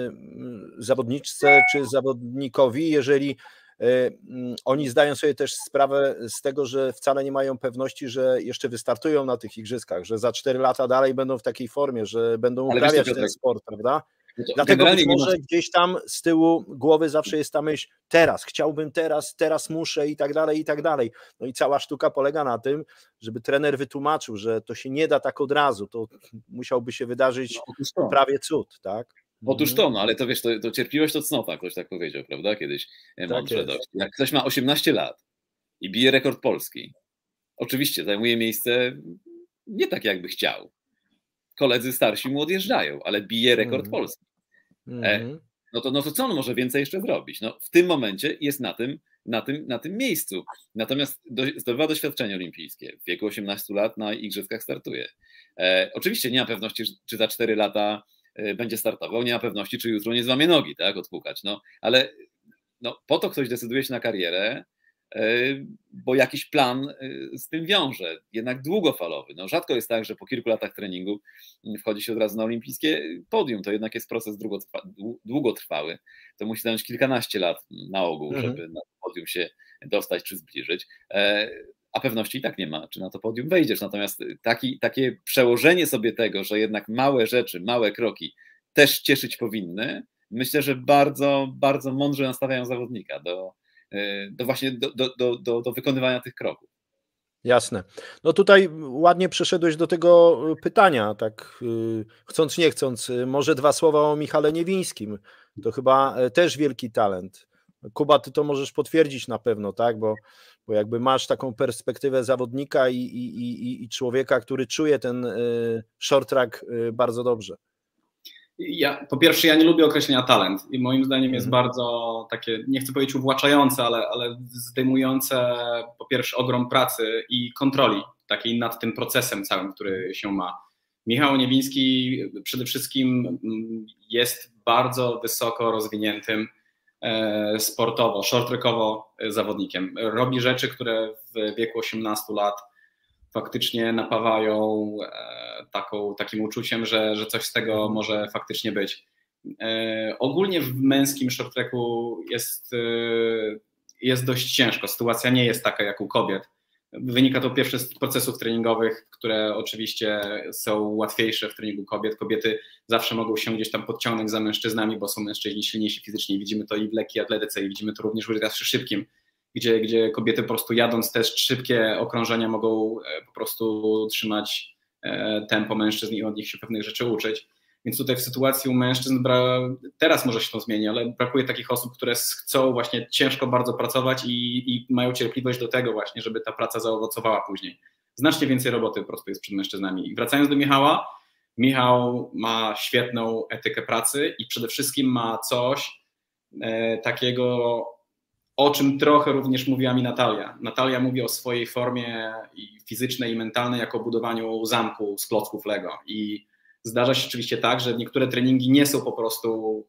S1: zawodniczce czy zawodnikowi, jeżeli oni zdają sobie też sprawę z tego, że wcale nie mają pewności, że jeszcze wystartują na tych igrzyskach, że za cztery lata dalej będą w takiej formie, że będą uprawiać ten sport, prawda? Dlatego być może gdzieś tam z tyłu głowy zawsze jest ta myśl, teraz, chciałbym teraz, teraz muszę i tak dalej, i tak dalej. No i cała sztuka polega na tym, żeby trener wytłumaczył, że to się nie da tak od razu, to musiałby się wydarzyć no, prawie cud, tak?
S2: Otóż to, no ale to wiesz, to, to cierpliwość to cnota, ktoś tak powiedział, prawda, kiedyś mądrze tak dość. Jak ktoś ma osiemnaście lat i bije rekord polski, oczywiście zajmuje miejsce nie tak jakby chciał. Koledzy starsi mu odjeżdżają, ale bije rekord mm. polski. E, no, to, no to co on może więcej jeszcze zrobić? No, w tym momencie jest na tym, na tym, na tym miejscu. Natomiast do, zdobywa doświadczenie olimpijskie. W wieku osiemnastu lat na igrzyskach startuje. E, oczywiście nie ma pewności, czy za cztery lata będzie startował, nie ma pewności, czy jutro nie złamie nogi, tak, odpukać. No, ale no, po to ktoś decyduje się na karierę, bo jakiś plan z tym wiąże, jednak długofalowy. No, rzadko jest tak, że po kilku latach treningu wchodzi się od razu na olimpijskie podium. To jednak jest proces długotrwały. To musi zająć kilkanaście lat na ogół, mhm. żeby na podium się dostać czy zbliżyć. A pewności i tak nie ma, czy na to podium wejdziesz. Natomiast taki, takie przełożenie sobie tego, że jednak małe rzeczy, małe kroki też cieszyć powinny, myślę, że bardzo, bardzo mądrze nastawiają zawodnika do, do właśnie do, do, do, do, do wykonywania tych kroków.
S1: Jasne. No tutaj ładnie przeszedłeś do tego pytania, tak chcąc nie chcąc. Może dwa słowa o Michale Niewińskim. To chyba też wielki talent. Kuba, ty to możesz potwierdzić na pewno, tak? Bo, bo jakby masz taką perspektywę zawodnika i, i, i, i człowieka, który czuje ten short track bardzo dobrze.
S3: Ja, po pierwsze, ja nie lubię określenia talent i moim zdaniem jest mhm. bardzo takie, nie chcę powiedzieć uwłaczające, ale, ale zdejmujące po pierwsze ogrom pracy i kontroli takiej nad tym procesem całym, który się ma. Michał Niewiński przede wszystkim jest bardzo wysoko rozwiniętym sportowo, short-trackowo zawodnikiem. Robi rzeczy, które w wieku osiemnastu lat faktycznie napawają taką, takim uczuciem, że, że coś z tego może faktycznie być. Ogólnie w męskim short-tracku jest, jest dość ciężko. Sytuacja nie jest taka jak u kobiet. Wynika to pierwsze z procesów treningowych, które oczywiście są łatwiejsze w treningu kobiet. Kobiety zawsze mogą się gdzieś tam podciągnąć za mężczyznami, bo są mężczyźni silniejsi fizycznie. Widzimy to i w lekkiej atletyce, i widzimy to również w żeglarstwie szybkim, gdzie, gdzie kobiety po prostu jadąc też szybkie okrążenia mogą po prostu trzymać tempo mężczyzn i od nich się pewnych rzeczy uczyć. Więc tutaj w sytuacji u mężczyzn, teraz może się to zmieni, ale brakuje takich osób, które chcą właśnie ciężko bardzo pracować i, i mają cierpliwość do tego właśnie, żeby ta praca zaowocowała później. Znacznie więcej roboty po prostu jest przed mężczyznami. I wracając do Michała, Michał ma świetną etykę pracy i przede wszystkim ma coś e, takiego, o czym trochę również mówiła mi Natalia. Natalia mówi o swojej formie i fizycznej i mentalnej jako o budowaniu zamku z klocków Lego. I zdarza się oczywiście tak, że niektóre treningi nie są po prostu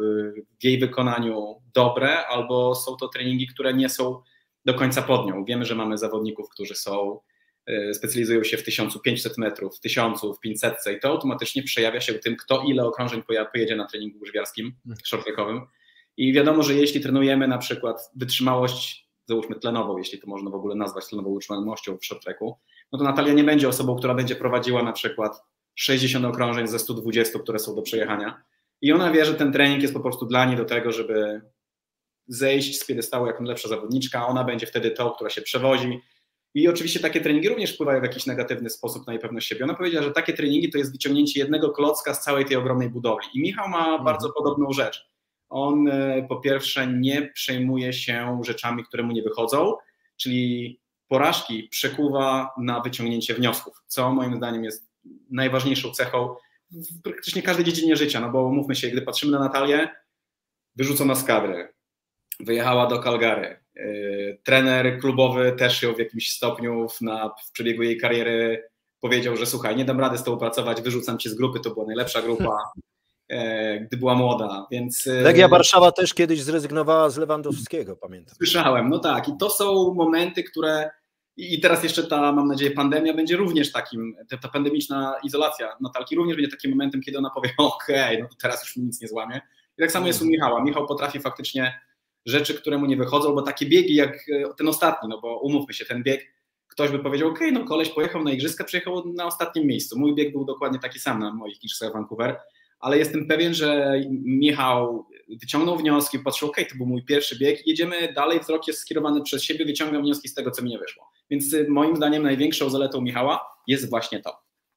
S3: w jej wykonaniu dobre, albo są to treningi, które nie są do końca pod nią. Wiemy, że mamy zawodników, którzy są, specjalizują się w tysiąc pięćset metrów, w tysiącu, w pięćsetce i to automatycznie przejawia się tym, kto ile okrążeń pojedzie na treningu łyżwiarskim, short-trackowym. I wiadomo, że jeśli trenujemy na przykład wytrzymałość, załóżmy tlenową, jeśli to można w ogóle nazwać tlenową wytrzymałością w short-tracku, no to Natalia nie będzie osobą, która będzie prowadziła na przykład sześćdziesiąt okrążeń ze stu dwudziestu, które są do przejechania. I ona wie, że ten trening jest po prostu dla niej do tego, żeby zejść z piedestału jako najlepsza zawodniczka. Ona będzie wtedy tą, która się przewozi. I oczywiście takie treningi również wpływają w jakiś negatywny sposób na jej pewność siebie. Ona powiedziała, że takie treningi to jest wyciągnięcie jednego klocka z całej tej ogromnej budowli. I Michał ma mhm. bardzo podobną rzecz. On po pierwsze nie przejmuje się rzeczami, które mu nie wychodzą, czyli porażki przekuwa na wyciągnięcie wniosków, co moim zdaniem jest najważniejszą cechą w praktycznie każdej dziedzinie życia, no bo mówmy się, gdy patrzymy na Natalię, wyrzucona z kadry, wyjechała do Calgary, yy, trener klubowy też ją w jakimś stopniu na, w przebiegu jej kariery powiedział, że słuchaj, nie dam rady z tobą pracować, wyrzucam cię z grupy, to była najlepsza grupa, yy, gdy była młoda, więc... Yy,
S1: Legia Warszawa też kiedyś zrezygnowała z Lewandowskiego, pamiętam.
S3: Słyszałem, no tak, i to są momenty, które... I teraz jeszcze ta, mam nadzieję, pandemia będzie również takim, ta, ta pandemiczna izolacja Natalki również będzie takim momentem, kiedy ona powie, okej, okay, no to teraz już mi nic nie złamie. I tak samo jest u Michała. Michał potrafi faktycznie rzeczy, które mu nie wychodzą, bo takie biegi jak ten ostatni, no bo umówmy się, ten bieg, ktoś by powiedział, okej, okay, no koleś pojechał na igrzyska, przyjechał na ostatnim miejscu. Mój bieg był dokładnie taki sam na moich igrzyskach Vancouver, ale jestem pewien, że Michał wyciągnął wnioski, patrzył, okej, okay, to był mój pierwszy bieg, jedziemy dalej, wzrok jest skierowany przez siebie, wyciągam wnioski z tego, co mi nie wyszło. Więc moim zdaniem największą zaletą Michała jest właśnie to.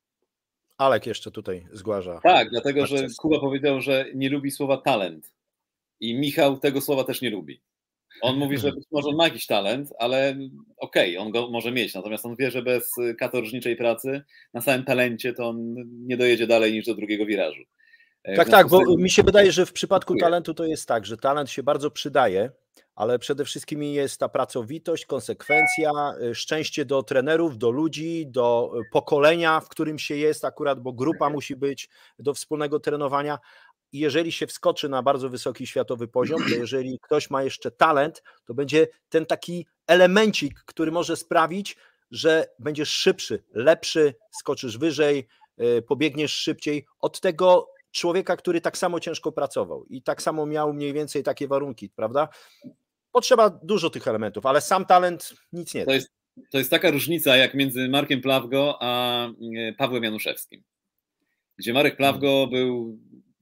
S1: Alek jeszcze tutaj zgłasza.
S2: Tak, dlatego, że Kuba powiedział, że nie lubi słowa talent i Michał tego słowa też nie lubi. On mówi, że być może on ma jakiś talent, ale okej, okay, on go może mieć, natomiast on wie, że bez katorżniczej pracy na samym talencie to on nie dojedzie dalej niż do drugiego wirażu.
S1: Tak, tak, bo mi się wydaje, że w przypadku talentu to jest tak, że talent się bardzo przydaje, ale przede wszystkim jest ta pracowitość, konsekwencja, szczęście do trenerów, do ludzi, do pokolenia, w którym się jest akurat, bo grupa musi być do wspólnego trenowania. I jeżeli się wskoczy na bardzo wysoki światowy poziom, to jeżeli ktoś ma jeszcze talent, to będzie ten taki elemencik, który może sprawić, że będziesz szybszy, lepszy, skoczysz wyżej, pobiegniesz szybciej od tego człowieka, który tak samo ciężko pracował i tak samo miał mniej więcej takie warunki, prawda? Potrzeba dużo tych elementów, ale sam talent nic nie da.
S2: To jest, to jest taka różnica jak między Markiem Plawgo a Pawłem Januszewskim, gdzie Marek Plawgo był,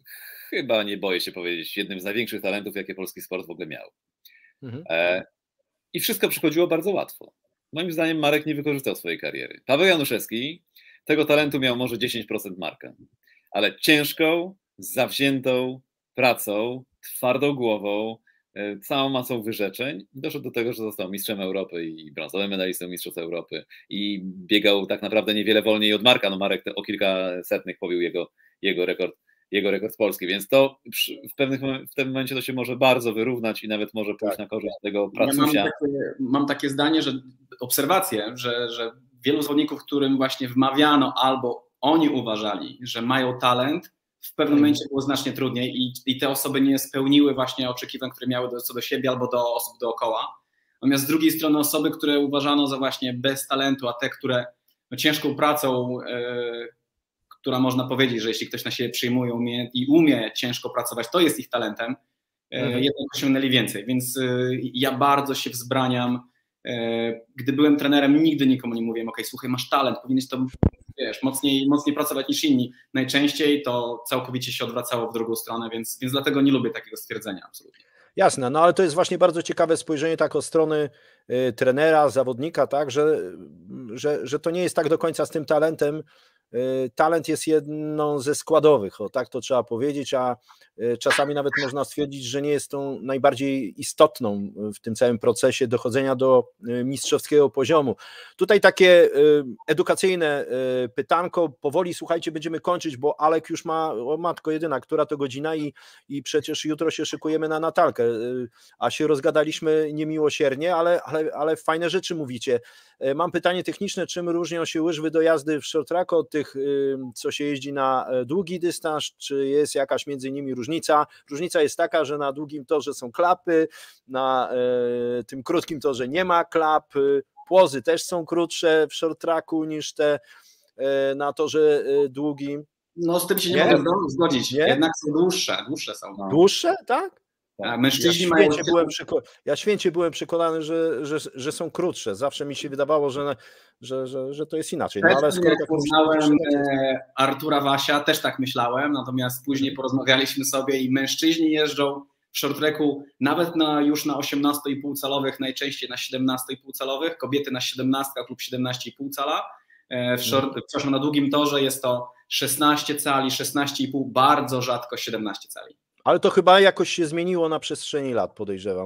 S2: chyba nie boję się powiedzieć, jednym z największych talentów, jakie polski sport w ogóle miał. Mhm. E, I wszystko przychodziło bardzo łatwo. Moim zdaniem Marek nie wykorzystał swojej kariery. Paweł Januszewski tego talentu miał może dziesięć procent Marka, ale ciężką, zawziętą pracą, twardą głową, całą masą wyrzeczeń doszedł do tego, że został mistrzem Europy i brązowym medalistą mistrzostw Europy i biegał tak naprawdę niewiele wolniej od Marka. No Marek o kilka setnych pobił jego, jego, rekord, jego rekord polski, więc to w, pewnych, w tym momencie to się może bardzo wyrównać i nawet może pójść tak na korzyść tego pracusia.
S3: Ja mam, takie, mam takie zdanie, że obserwację, że, że wielu zawodników, którym właśnie wmawiano albo oni uważali, że mają talent, w pewnym momencie było znacznie trudniej i, i te osoby nie spełniły właśnie oczekiwań, które miały do, co do siebie albo do osób dookoła. Natomiast z drugiej strony osoby, które uważano za właśnie bez talentu, a te, które no, ciężką pracą, yy, która można powiedzieć, że jeśli ktoś na siebie przyjmuje umie, i umie ciężko pracować, to jest ich talentem, yy, mhm. jednak osiągnęli więcej. Więc yy, ja bardzo się wzbraniam. Yy, gdy byłem trenerem, nigdy nikomu nie mówiłem, ok, słuchaj, masz talent, powinieneś to wiesz, mocniej, mocniej pracować niż inni. Najczęściej to całkowicie się odwracało w drugą stronę, więc, więc dlatego nie lubię takiego stwierdzenia absolutnie.
S1: Jasne, no ale to jest właśnie bardzo ciekawe spojrzenie tak od strony y, trenera, zawodnika, tak, że, że, że to nie jest tak do końca z tym talentem. Y, talent jest jedną ze składowych, o, tak to trzeba powiedzieć, a y, czasami nawet można stwierdzić, że nie jest tą najbardziej istotną w tym całym procesie dochodzenia do y, mistrzowskiego poziomu. Tutaj takie y, edukacyjne y, pytanko, powoli słuchajcie, będziemy kończyć, bo Alek już ma, o matko jedyna, która to godzina i, i przecież jutro się szykujemy na Natalkę, y, a się rozgadaliśmy niemiłosiernie, ale, ale, ale fajne rzeczy mówicie. Y, mam pytanie techniczne, czym różnią się łyżwy do jazdy w short tracku od tych, y, co się jeździ na długi dystans, czy jest jakaś między nimi różnica? Różnica jest taka, że na długim torze są klapy, na y, tym krótkim torze nie ma klap, y, płozy też są krótsze w short tracku niż te y, na torze y, długim.
S3: No z tym się nie, nie? mogę zgodzić, nie? Jednak są dłuższe, dłuższe są. No.
S1: Dłuższe, tak?
S3: A mężczyźni
S1: ja,
S3: mają...
S1: święcie byłem przyko... ja święcie byłem przekonany, że, że, że są krótsze. Zawsze mi się wydawało, że, że, że, że to jest inaczej. No, ale skoro tak
S3: poznałem myślałem, Artura Wasia, też tak myślałem, natomiast później porozmawialiśmy sobie i mężczyźni jeżdżą w short tracku nawet na, już na osiemnaście i pół calowych, najczęściej na siedemnaście i pół calowych, kobiety na siedemnastkach lub siedemnaście i pół cala. W short, przepraszam, na długim torze jest to szesnaście cali, szesnaście i pół, bardzo rzadko siedemnaście cali.
S1: Ale to chyba jakoś się zmieniło na przestrzeni lat, podejrzewam, bo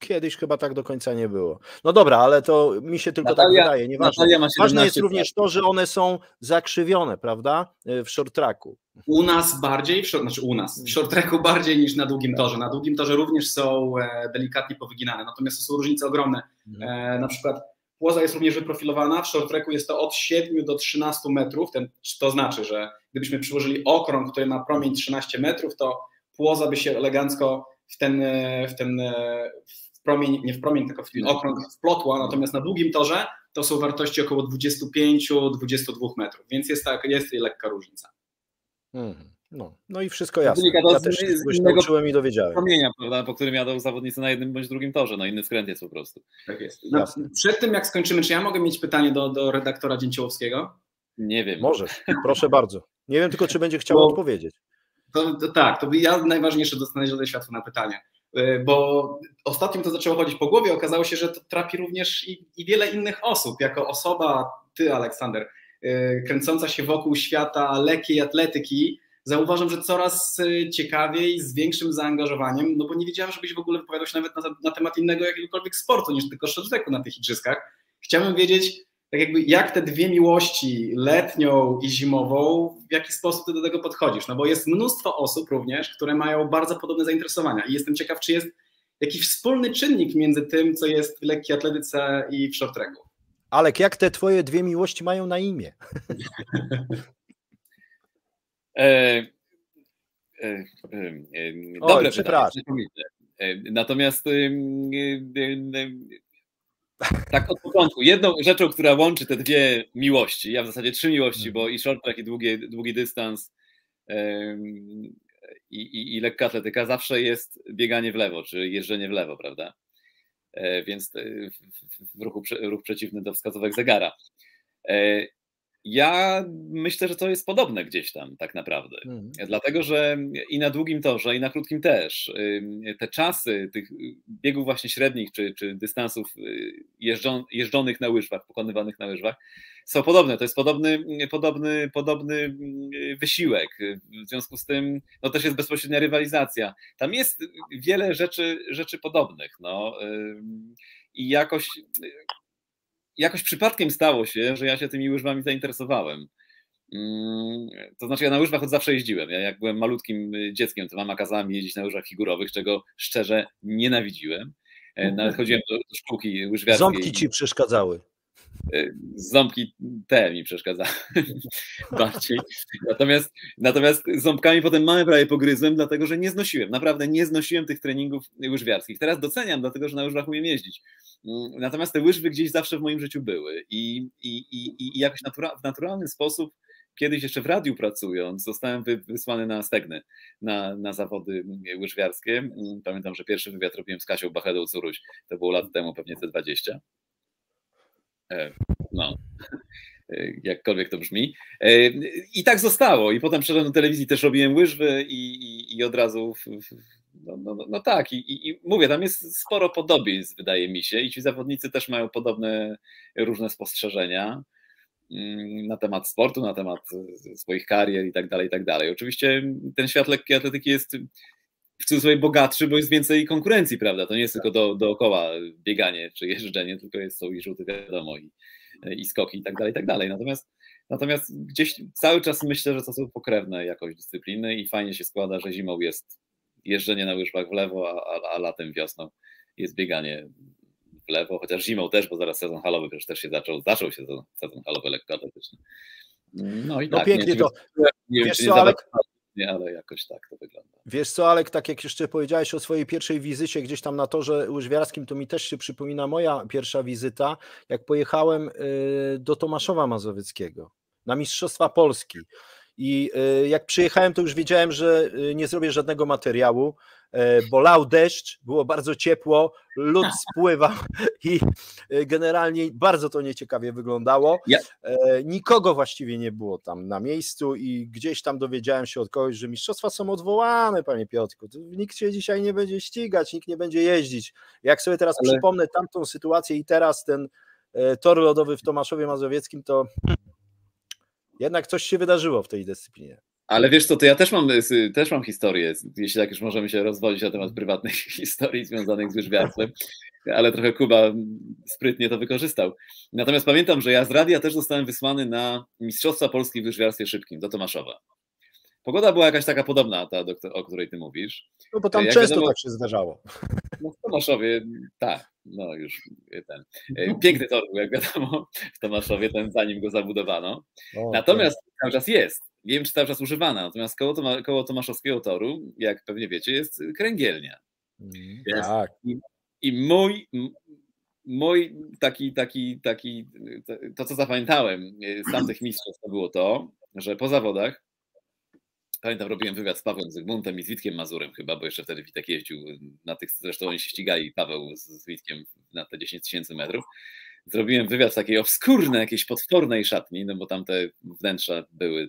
S1: kiedyś chyba tak do końca nie było. No dobra, ale to mi się tylko
S2: Natalia,
S1: tak wydaje, nieważne. Ważne jest również to, że one są zakrzywione, prawda, w short tracku.
S3: U nas bardziej, w short, znaczy u nas, w short tracku bardziej niż na długim torze. Na długim torze również są delikatnie powyginane, natomiast to są różnice ogromne. Mhm. Na przykład płoza jest również wyprofilowana, w short tracku jest to od siedmiu do trzynastu metrów, ten, to znaczy, że gdybyśmy przyłożyli okrąg, który ma promień trzynaście metrów, to płoza by się elegancko w ten, w ten w promień, nie w promień, tylko w ten okrąg wplotła, natomiast na długim torze to są wartości około dwudziestu pięciu do dwudziestu dwóch metrów, więc jest, tak, jest lekka różnica.
S1: Hmm, no, no i wszystko jasne. Ja też się czegoś nauczyłem i dowiedziałem.
S2: Promienia, prawda, po którym jadą zawodnicy na jednym bądź drugim torze, no inny skręt jest po prostu.
S3: Tak jest. No, przed tym jak skończymy, czy ja mogę mieć pytanie do, do redaktora Dzięciołowskiego?
S2: Nie wiem.
S1: Możesz, proszę bardzo. Nie wiem tylko, czy będzie chciał Bo... odpowiedzieć.
S3: To, to tak, to ja najważniejsze dostanę źródeł światła na pytanie, bo ostatnio to zaczęło chodzić po głowie, okazało się, że to trapi również i, i wiele innych osób. Jako osoba, ty Aleksander, kręcąca się wokół świata lekkiej atletyki, zauważam, że coraz ciekawiej, z większym zaangażowaniem, no bo nie wiedziałem, żebyś w ogóle wypowiadał się nawet na, na temat innego jakiegokolwiek sportu niż tylko short tracku na tych igrzyskach. Chciałbym wiedzieć, tak jakby jak te dwie miłości, letnią i zimową, w jaki sposób ty do tego podchodzisz, no bo jest mnóstwo osób również, które mają bardzo podobne zainteresowania i jestem ciekaw, czy jest jakiś wspólny czynnik między tym, co jest w lekkiej atletyce i w short tracku.
S1: Alek, jak te twoje dwie miłości mają na imię?
S2: e, e, e, e, dobre Oj, pytanie. Natomiast e, e, tak od początku, jedną rzeczą, która łączy te dwie miłości, ja w zasadzie trzy miłości, bo i short track, i długi, długi dystans um, i, i, i lekka atletyka, zawsze jest bieganie w lewo, czy jeżdżenie w lewo, prawda? E, więc w, w ruchu, ruch przeciwny do wskazówek zegara. E, Ja myślę, że to jest podobne gdzieś tam tak naprawdę, mm. dlatego że i na długim torze, i na krótkim też te czasy tych biegów właśnie średnich, czy, czy dystansów jeżdżon, jeżdżonych na łyżwach, pokonywanych na łyżwach są podobne, to jest podobny, podobny, podobny wysiłek, w związku z tym no też jest bezpośrednia rywalizacja, tam jest wiele rzeczy, rzeczy podobnych, no i jakoś... Jakoś przypadkiem stało się, że ja się tymi łyżwami zainteresowałem. To znaczy ja na łyżwach od zawsze jeździłem. Ja jak byłem malutkim dzieckiem, to mama kazała mi jeździć na łyżwach figurowych, czego szczerze nienawidziłem. Nawet chodziłem do, do szkółki łyżwiarskiej.
S1: Ząbki ci przeszkadzały.
S2: Ząbki te mi przeszkadzały bardziej. Natomiast, natomiast ząbkami potem mamy prawie pogryzłem, dlatego że nie znosiłem. Naprawdę nie znosiłem tych treningów łyżwiarskich. Teraz doceniam, dlatego że na łyżwach umiem jeździć. Natomiast te łyżwy gdzieś zawsze w moim życiu były i, i, i, i jakoś natura, w naturalny sposób, kiedyś jeszcze w radiu pracując, zostałem wy, wysłany na Stegny, na, na zawody łyżwiarskie. Pamiętam, że pierwszy wywiad robiłem z Kasią Bachedą-Curuś, to było lat temu, pewnie te dwadzieścia. No, jakkolwiek to brzmi. I tak zostało. I potem przeszedłem do telewizji, też robiłem łyżwy i, i, i od razu... W, w, no, no, no tak, I, i, i mówię, tam jest sporo podobieństw, wydaje mi się, i ci zawodnicy też mają podobne różne spostrzeżenia na temat sportu, na temat swoich karier i tak dalej, i tak dalej. Oczywiście ten świat lekkiej atletyki jest w cudzysłowie bogatszy, bo jest więcej konkurencji, prawda? To nie jest tylko do, dookoła bieganie czy jeżdżenie, tylko jest, są i rzuty, wiadomo, i, i skoki i tak dalej, i tak dalej. Natomiast, natomiast gdzieś cały czas myślę, że to są pokrewne jakoś dyscypliny i fajnie się składa, że zimą jest jeżdżenie na łyżwach w lewo, a, a, a latem, wiosną jest bieganie w lewo, chociaż zimą też, bo zaraz sezon halowy przecież też się zaczął, zaczął się sezon, sezon halowy lekkoatletyczny. No i
S1: no
S2: tak.
S1: Pięknie
S2: nie,
S1: to.
S2: Nie
S1: wiesz
S2: wiem,
S1: co, Alek,
S2: nie, ale jakoś tak to wygląda.
S1: Wiesz co, Alek, tak jak jeszcze powiedziałeś o swojej pierwszej wizycie gdzieś tam na torze łyżwiarskim, to mi też się przypomina moja pierwsza wizyta, jak pojechałem do Tomaszowa Mazowieckiego na Mistrzostwa Polski. I jak przyjechałem, to już wiedziałem, że nie zrobię żadnego materiału, bo lał deszcz, było bardzo ciepło, lód spływał i generalnie bardzo to nieciekawie wyglądało. Ja. Nikogo właściwie nie było tam na miejscu i gdzieś tam dowiedziałem się od kogoś, że mistrzostwa są odwołane, panie Piotrku. Nikt się dzisiaj nie będzie ścigać, nikt nie będzie jeździć. Jak sobie teraz Ale... przypomnę tamtą sytuację i teraz ten tor lodowy w Tomaszowie Mazowieckim, to jednak coś się wydarzyło w tej dyscyplinie.
S2: Ale wiesz co, to ja też mam, też mam historię, jeśli tak już możemy się rozwodzić na temat prywatnych historii związanych z łyżwiarstwem, ale trochę Kuba sprytnie to wykorzystał. Natomiast pamiętam, że ja z radia też zostałem wysłany na Mistrzostwa Polski w łyżwiarstwie szybkim do Tomaszowa. Pogoda była jakaś taka podobna, ta, o której ty mówisz.
S1: No bo tam
S2: jak
S1: często
S2: wiadomo,
S1: tak się zdarzało.
S2: No w Tomaszowie, tak, no już ten. Piękny tor był, jak wiadomo, w Tomaszowie, ten zanim go zabudowano. O, Natomiast tak. cały czas jest. Nie wiem, czy cały czas używana. Natomiast koło, Toma, koło Tomaszowskiego toru, jak pewnie wiecie, jest kręgielnia.
S1: Jest. Tak.
S2: I, I mój, mój taki, taki, taki, to co zapamiętałem z tamtych mistrzostw, to było to, że po zawodach, pamiętam, robiłem wywiad z Pawłem Zygmuntem i z Witkiem Mazurem chyba, bo jeszcze wtedy Witek jeździł na tych, zresztą oni się ścigali, Paweł z, z Witkiem na te dziesięć tysięcy metrów. Zrobiłem wywiad w takiej obskurnej, jakiejś potwornej szatni, no bo tam te wnętrza były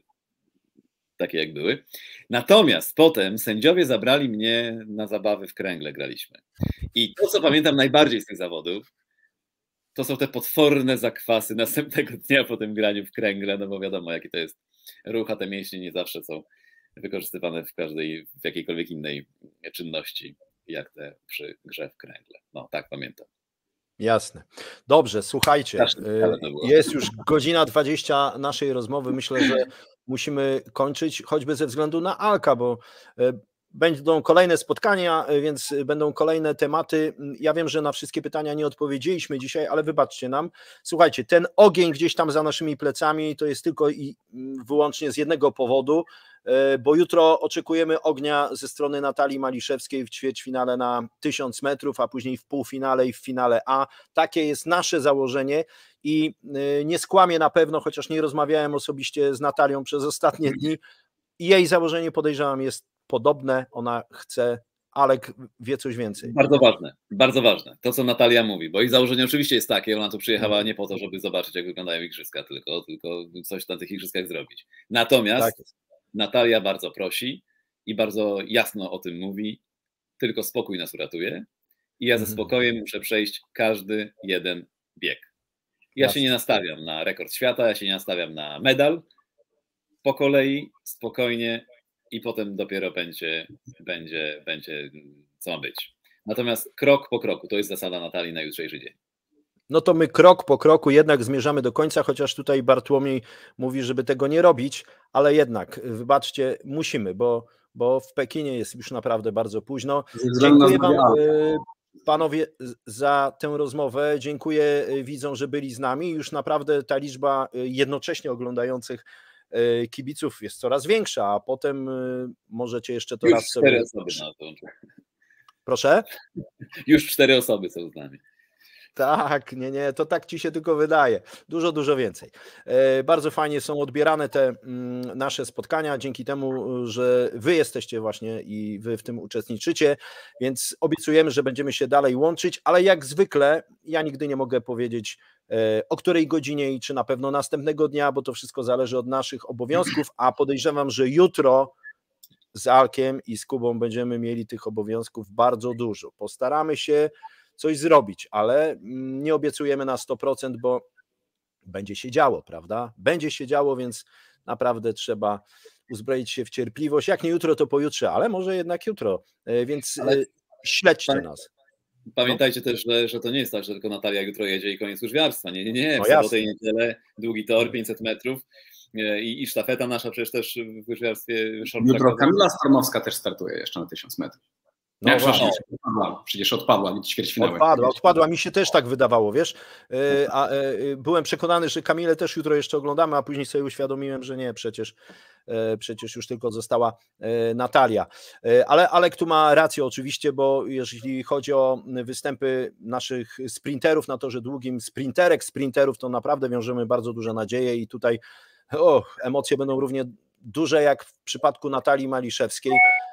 S2: takie jak były. Natomiast potem sędziowie zabrali mnie na zabawy w kręgle, graliśmy. I to, co pamiętam najbardziej z tych zawodów, to są te potworne zakwasy następnego dnia po tym graniu w kręgle, no bo wiadomo, jaki to jest ruch, a te mięśnie nie zawsze są wykorzystywane w każdej, w jakiejkolwiek innej czynności, jak te przy grze w kręgle. No tak pamiętam.
S1: Jasne. Dobrze, słuchajcie, jest już godzina dwadzieścia naszej rozmowy. Myślę, że musimy kończyć, choćby ze względu na Alka, bo będą kolejne spotkania, więc będą kolejne tematy. Ja wiem, że na wszystkie pytania nie odpowiedzieliśmy dzisiaj, ale wybaczcie nam. Słuchajcie, ten ogień gdzieś tam za naszymi plecami to jest tylko i wyłącznie z jednego powodu, bo jutro oczekujemy ognia ze strony Natalii Maliszewskiej w ćwierćfinale na tysiąc metrów, a później w półfinale i w finale A. Takie jest nasze założenie i nie skłamię na pewno, chociaż nie rozmawiałem osobiście z Natalią przez ostatnie dni. Jej założenie, podejrzewam, jest podobne, ona chce, Alek wie coś więcej.
S2: Bardzo ważne, bardzo ważne, to co Natalia mówi, bo jej założenie oczywiście jest takie, ona tu przyjechała nie po to, żeby zobaczyć, jak wyglądają igrzyska, tylko, tylko coś na tych igrzyskach zrobić. Natomiast tak Natalia bardzo prosi i bardzo jasno o tym mówi, tylko spokój nas uratuje i ja ze spokojem muszę przejść każdy jeden bieg. Ja Jasne. się nie nastawiam na rekord świata, ja się nie nastawiam na medal, po kolei, spokojnie i potem dopiero będzie, będzie, będzie co ma być. Natomiast krok po kroku, to jest zasada Natalii na jutrzejszy dzień.
S1: No to my krok po kroku jednak zmierzamy do końca, chociaż tutaj Bartłomiej mówi, żeby tego nie robić, ale jednak, wybaczcie, musimy, bo, bo w Pekinie jest już naprawdę bardzo późno. Dziękuję wam, panowie, za tę rozmowę. Dziękuję widzom, że byli z nami. Już naprawdę ta liczba jednocześnie oglądających kibiców jest coraz większa, a potem możecie jeszcze to
S2: już
S1: raz sobie...
S2: Osoby na to.
S1: Proszę?
S2: Już cztery osoby są z nami.
S1: Tak, nie, nie, to tak ci się tylko wydaje. Dużo, dużo więcej. E, bardzo fajnie są odbierane te mm, nasze spotkania, dzięki temu, że wy jesteście właśnie i wy w tym uczestniczycie, więc obiecujemy, że będziemy się dalej łączyć, ale jak zwykle ja nigdy nie mogę powiedzieć, e, o której godzinie i czy na pewno następnego dnia, bo to wszystko zależy od naszych obowiązków, a podejrzewam, że jutro z Alkiem i z Kubą będziemy mieli tych obowiązków bardzo dużo. Postaramy się coś zrobić, ale nie obiecujemy na sto procent, bo będzie się działo, prawda? Będzie się działo, więc naprawdę trzeba uzbroić się w cierpliwość. Jak nie jutro, to pojutrze, ale może jednak jutro, więc ale śledźcie nas.
S2: Pamiętajcie no. też, że, że to nie jest tak, że tylko Natalia jutro jedzie i koniec łyżwiarstwa. Nie, nie, nie. W no sobotę i niedzielę długi tor, pięćset metrów i, i sztafeta nasza przecież też w łyżwiarstwie.
S3: Jutro Kamila Stormowska też startuje jeszcze na tysiąc metrów. No właśnie, odpadła, przecież odpadła ćwierćfinału.
S1: Odpadła, odpadła, mi się też tak wydawało, wiesz, a byłem przekonany, że Kamilę też jutro jeszcze oglądamy, a później sobie uświadomiłem, że nie, przecież, przecież już tylko została Natalia. Ale Alek tu ma rację oczywiście, bo jeśli chodzi o występy naszych sprinterów na torze długim, sprinterek, sprinterów, to naprawdę wiążemy bardzo duże nadzieje i tutaj o, emocje będą równie duże jak w przypadku Natalii Maliszewskiej.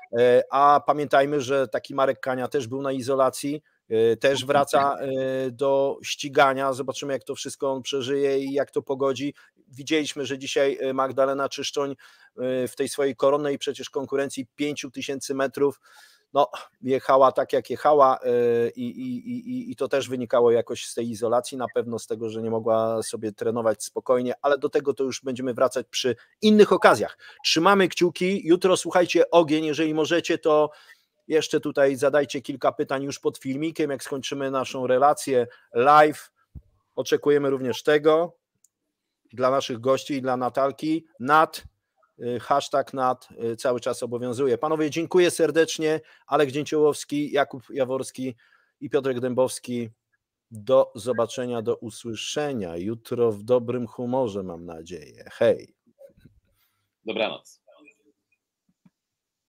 S1: A pamiętajmy, że taki Marek Kania też był na izolacji, też wraca do ścigania, zobaczymy jak to wszystko on przeżyje i jak to pogodzi. Widzieliśmy, że dzisiaj Magdalena Czyszczoń w tej swojej koronnej przecież konkurencji pięć tysięcy metrów, no, jechała tak, jak jechała i, i, i, i to też wynikało jakoś z tej izolacji, na pewno z tego, że nie mogła sobie trenować spokojnie, ale do tego to już będziemy wracać przy innych okazjach. Trzymamy kciuki, jutro słuchajcie, ogień, jeżeli możecie, to jeszcze tutaj zadajcie kilka pytań już pod filmikiem, jak skończymy naszą relację live, oczekujemy również tego dla naszych gości i dla Natalki. Nat, hashtag Nat cały czas obowiązuje. Panowie, dziękuję serdecznie. Alek Dzięciołowski, Jakub Jaworski i Piotrek Dębowski. Do zobaczenia, do usłyszenia. Jutro w dobrym humorze, mam nadzieję. Hej.
S2: Dobranoc.